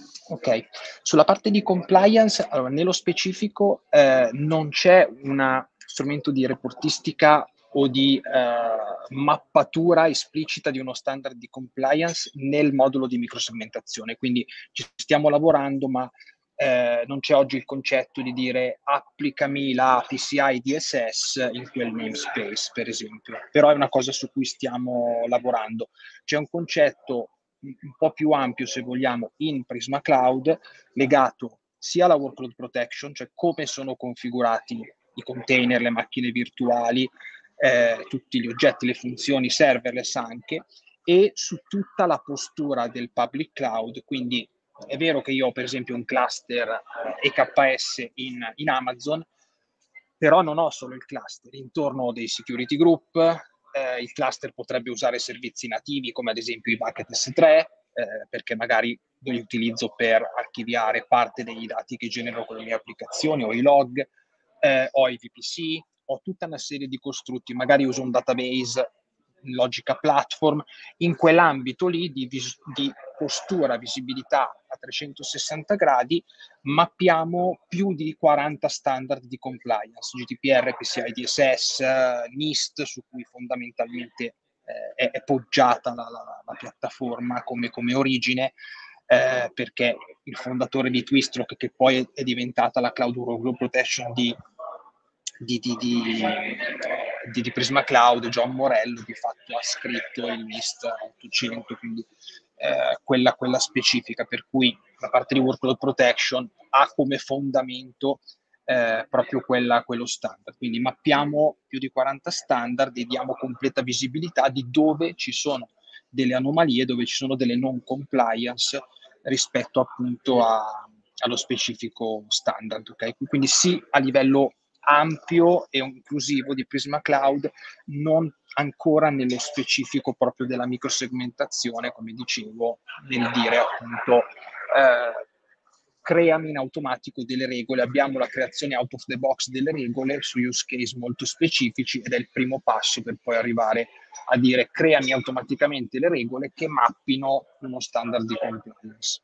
Ok, sulla parte di compliance, allora, nello specifico eh, non c'è uno strumento di reportistica o di eh, mappatura esplicita di uno standard di compliance nel modulo di microsegmentazione, quindi ci stiamo lavorando, ma eh, non c'è oggi il concetto di dire applicami la P C I D S S in quel namespace, per esempio, però è una cosa su cui stiamo lavorando. C'è un concetto un po' più ampio, se vogliamo, in Prisma Cloud, legato sia alla workload protection, cioè come sono configurati i container, le macchine virtuali, eh, tutti gli oggetti, le funzioni serverless anche, e su tutta la postura del public cloud. Quindi è vero che io ho per esempio un cluster eh, E K S in, in Amazon, però non ho solo il cluster, intorno ho dei security group, eh, il cluster potrebbe usare servizi nativi come ad esempio i bucket S tre, eh, perché magari li utilizzo per archiviare parte dei dati che genero con le mie applicazioni, o i log, eh, ho i V P C, ho tutta una serie di costrutti, magari uso un database in logica platform, in quell'ambito lì di, vis- di postura, visibilità a trecentosessanta gradi, mappiamo più di quaranta standard di compliance, G D P R, P C I D S S, NIST, su cui fondamentalmente eh, è, è poggiata la, la, la piattaforma come, come origine, eh, perché il fondatore di Twistrock, che poi è diventata la Cloud Workload Protection di, di, di, di, di, di Prisma Cloud, John Morello, di fatto ha scritto il NIST ottocento, quindi eh, quella, quella specifica, per cui la parte di workload protection ha come fondamento eh, proprio quella, quello standard. Quindi mappiamo più di quaranta standard e diamo completa visibilità di dove ci sono delle anomalie, dove ci sono delle non compliance rispetto appunto a, allo specifico standard. Okay? Quindi sì, a livello ampio e inclusivo di Prisma Cloud, non ancora nello specifico proprio della microsegmentazione, come dicevo, nel dire appunto eh, creami in automatico delle regole. Abbiamo la creazione out of the box delle regole su use case molto specifici ed è il primo passo per poi arrivare a dire creami automaticamente le regole che mappino uno standard di compliance.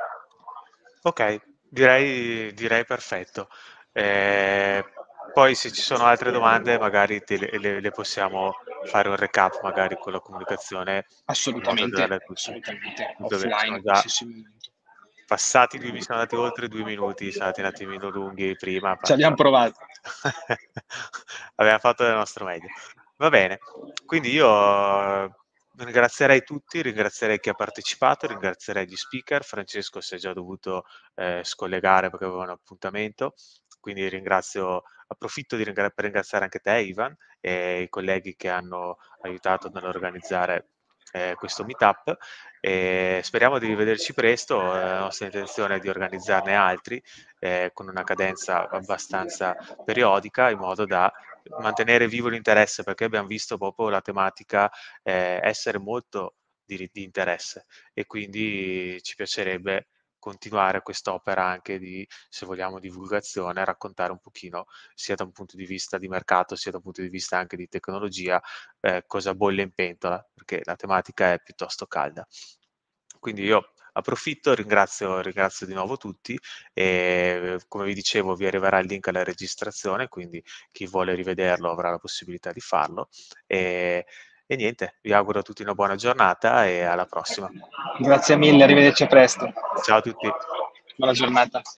Ok, direi, direi perfetto. Eh, poi se ci sono altre domande magari te le, le- le possiamo fare un recap magari con la comunicazione in modo da Assolutamente, darle a tutti. assolutamente, Dove offline sono in già qualsiasi momento. passati, due- mi sono andati oltre due minuti, sono stati un attimino lunghi prima, Ci ma abbiamo provato. abbiamo fatto del nostro meglio. Va bene, quindi io eh, ringrazierei tutti, ringrazierei chi ha partecipato, ringrazierei gli speaker. Francesco si è già dovuto eh, scollegare perché aveva un appuntamento, quindi ringrazio, approfitto di ringra- per ringraziare anche te, Ivan, e i colleghi che hanno aiutato nell'organizzare eh, questo meetup. E speriamo di rivederci presto, eh, la nostra intenzione è di organizzarne altri eh, con una cadenza abbastanza periodica in modo da mantenere vivo l'interesse, perché abbiamo visto proprio la tematica eh, essere molto di, di interesse e quindi ci piacerebbe continuare quest'opera anche di, se vogliamo, divulgazione, raccontare un pochino sia da un punto di vista di mercato sia da un punto di vista anche di tecnologia eh, cosa bolle in pentola, perché la tematica è piuttosto calda. Quindi io approfitto, ringrazio, ringrazio di nuovo tutti e come vi dicevo vi arriverà il link alla registrazione, quindi chi vuole rivederlo avrà la possibilità di farlo e, e niente, vi auguro a tutti una buona giornata e alla prossima. Grazie mille, arrivederci presto. Ciao a tutti. Buona giornata.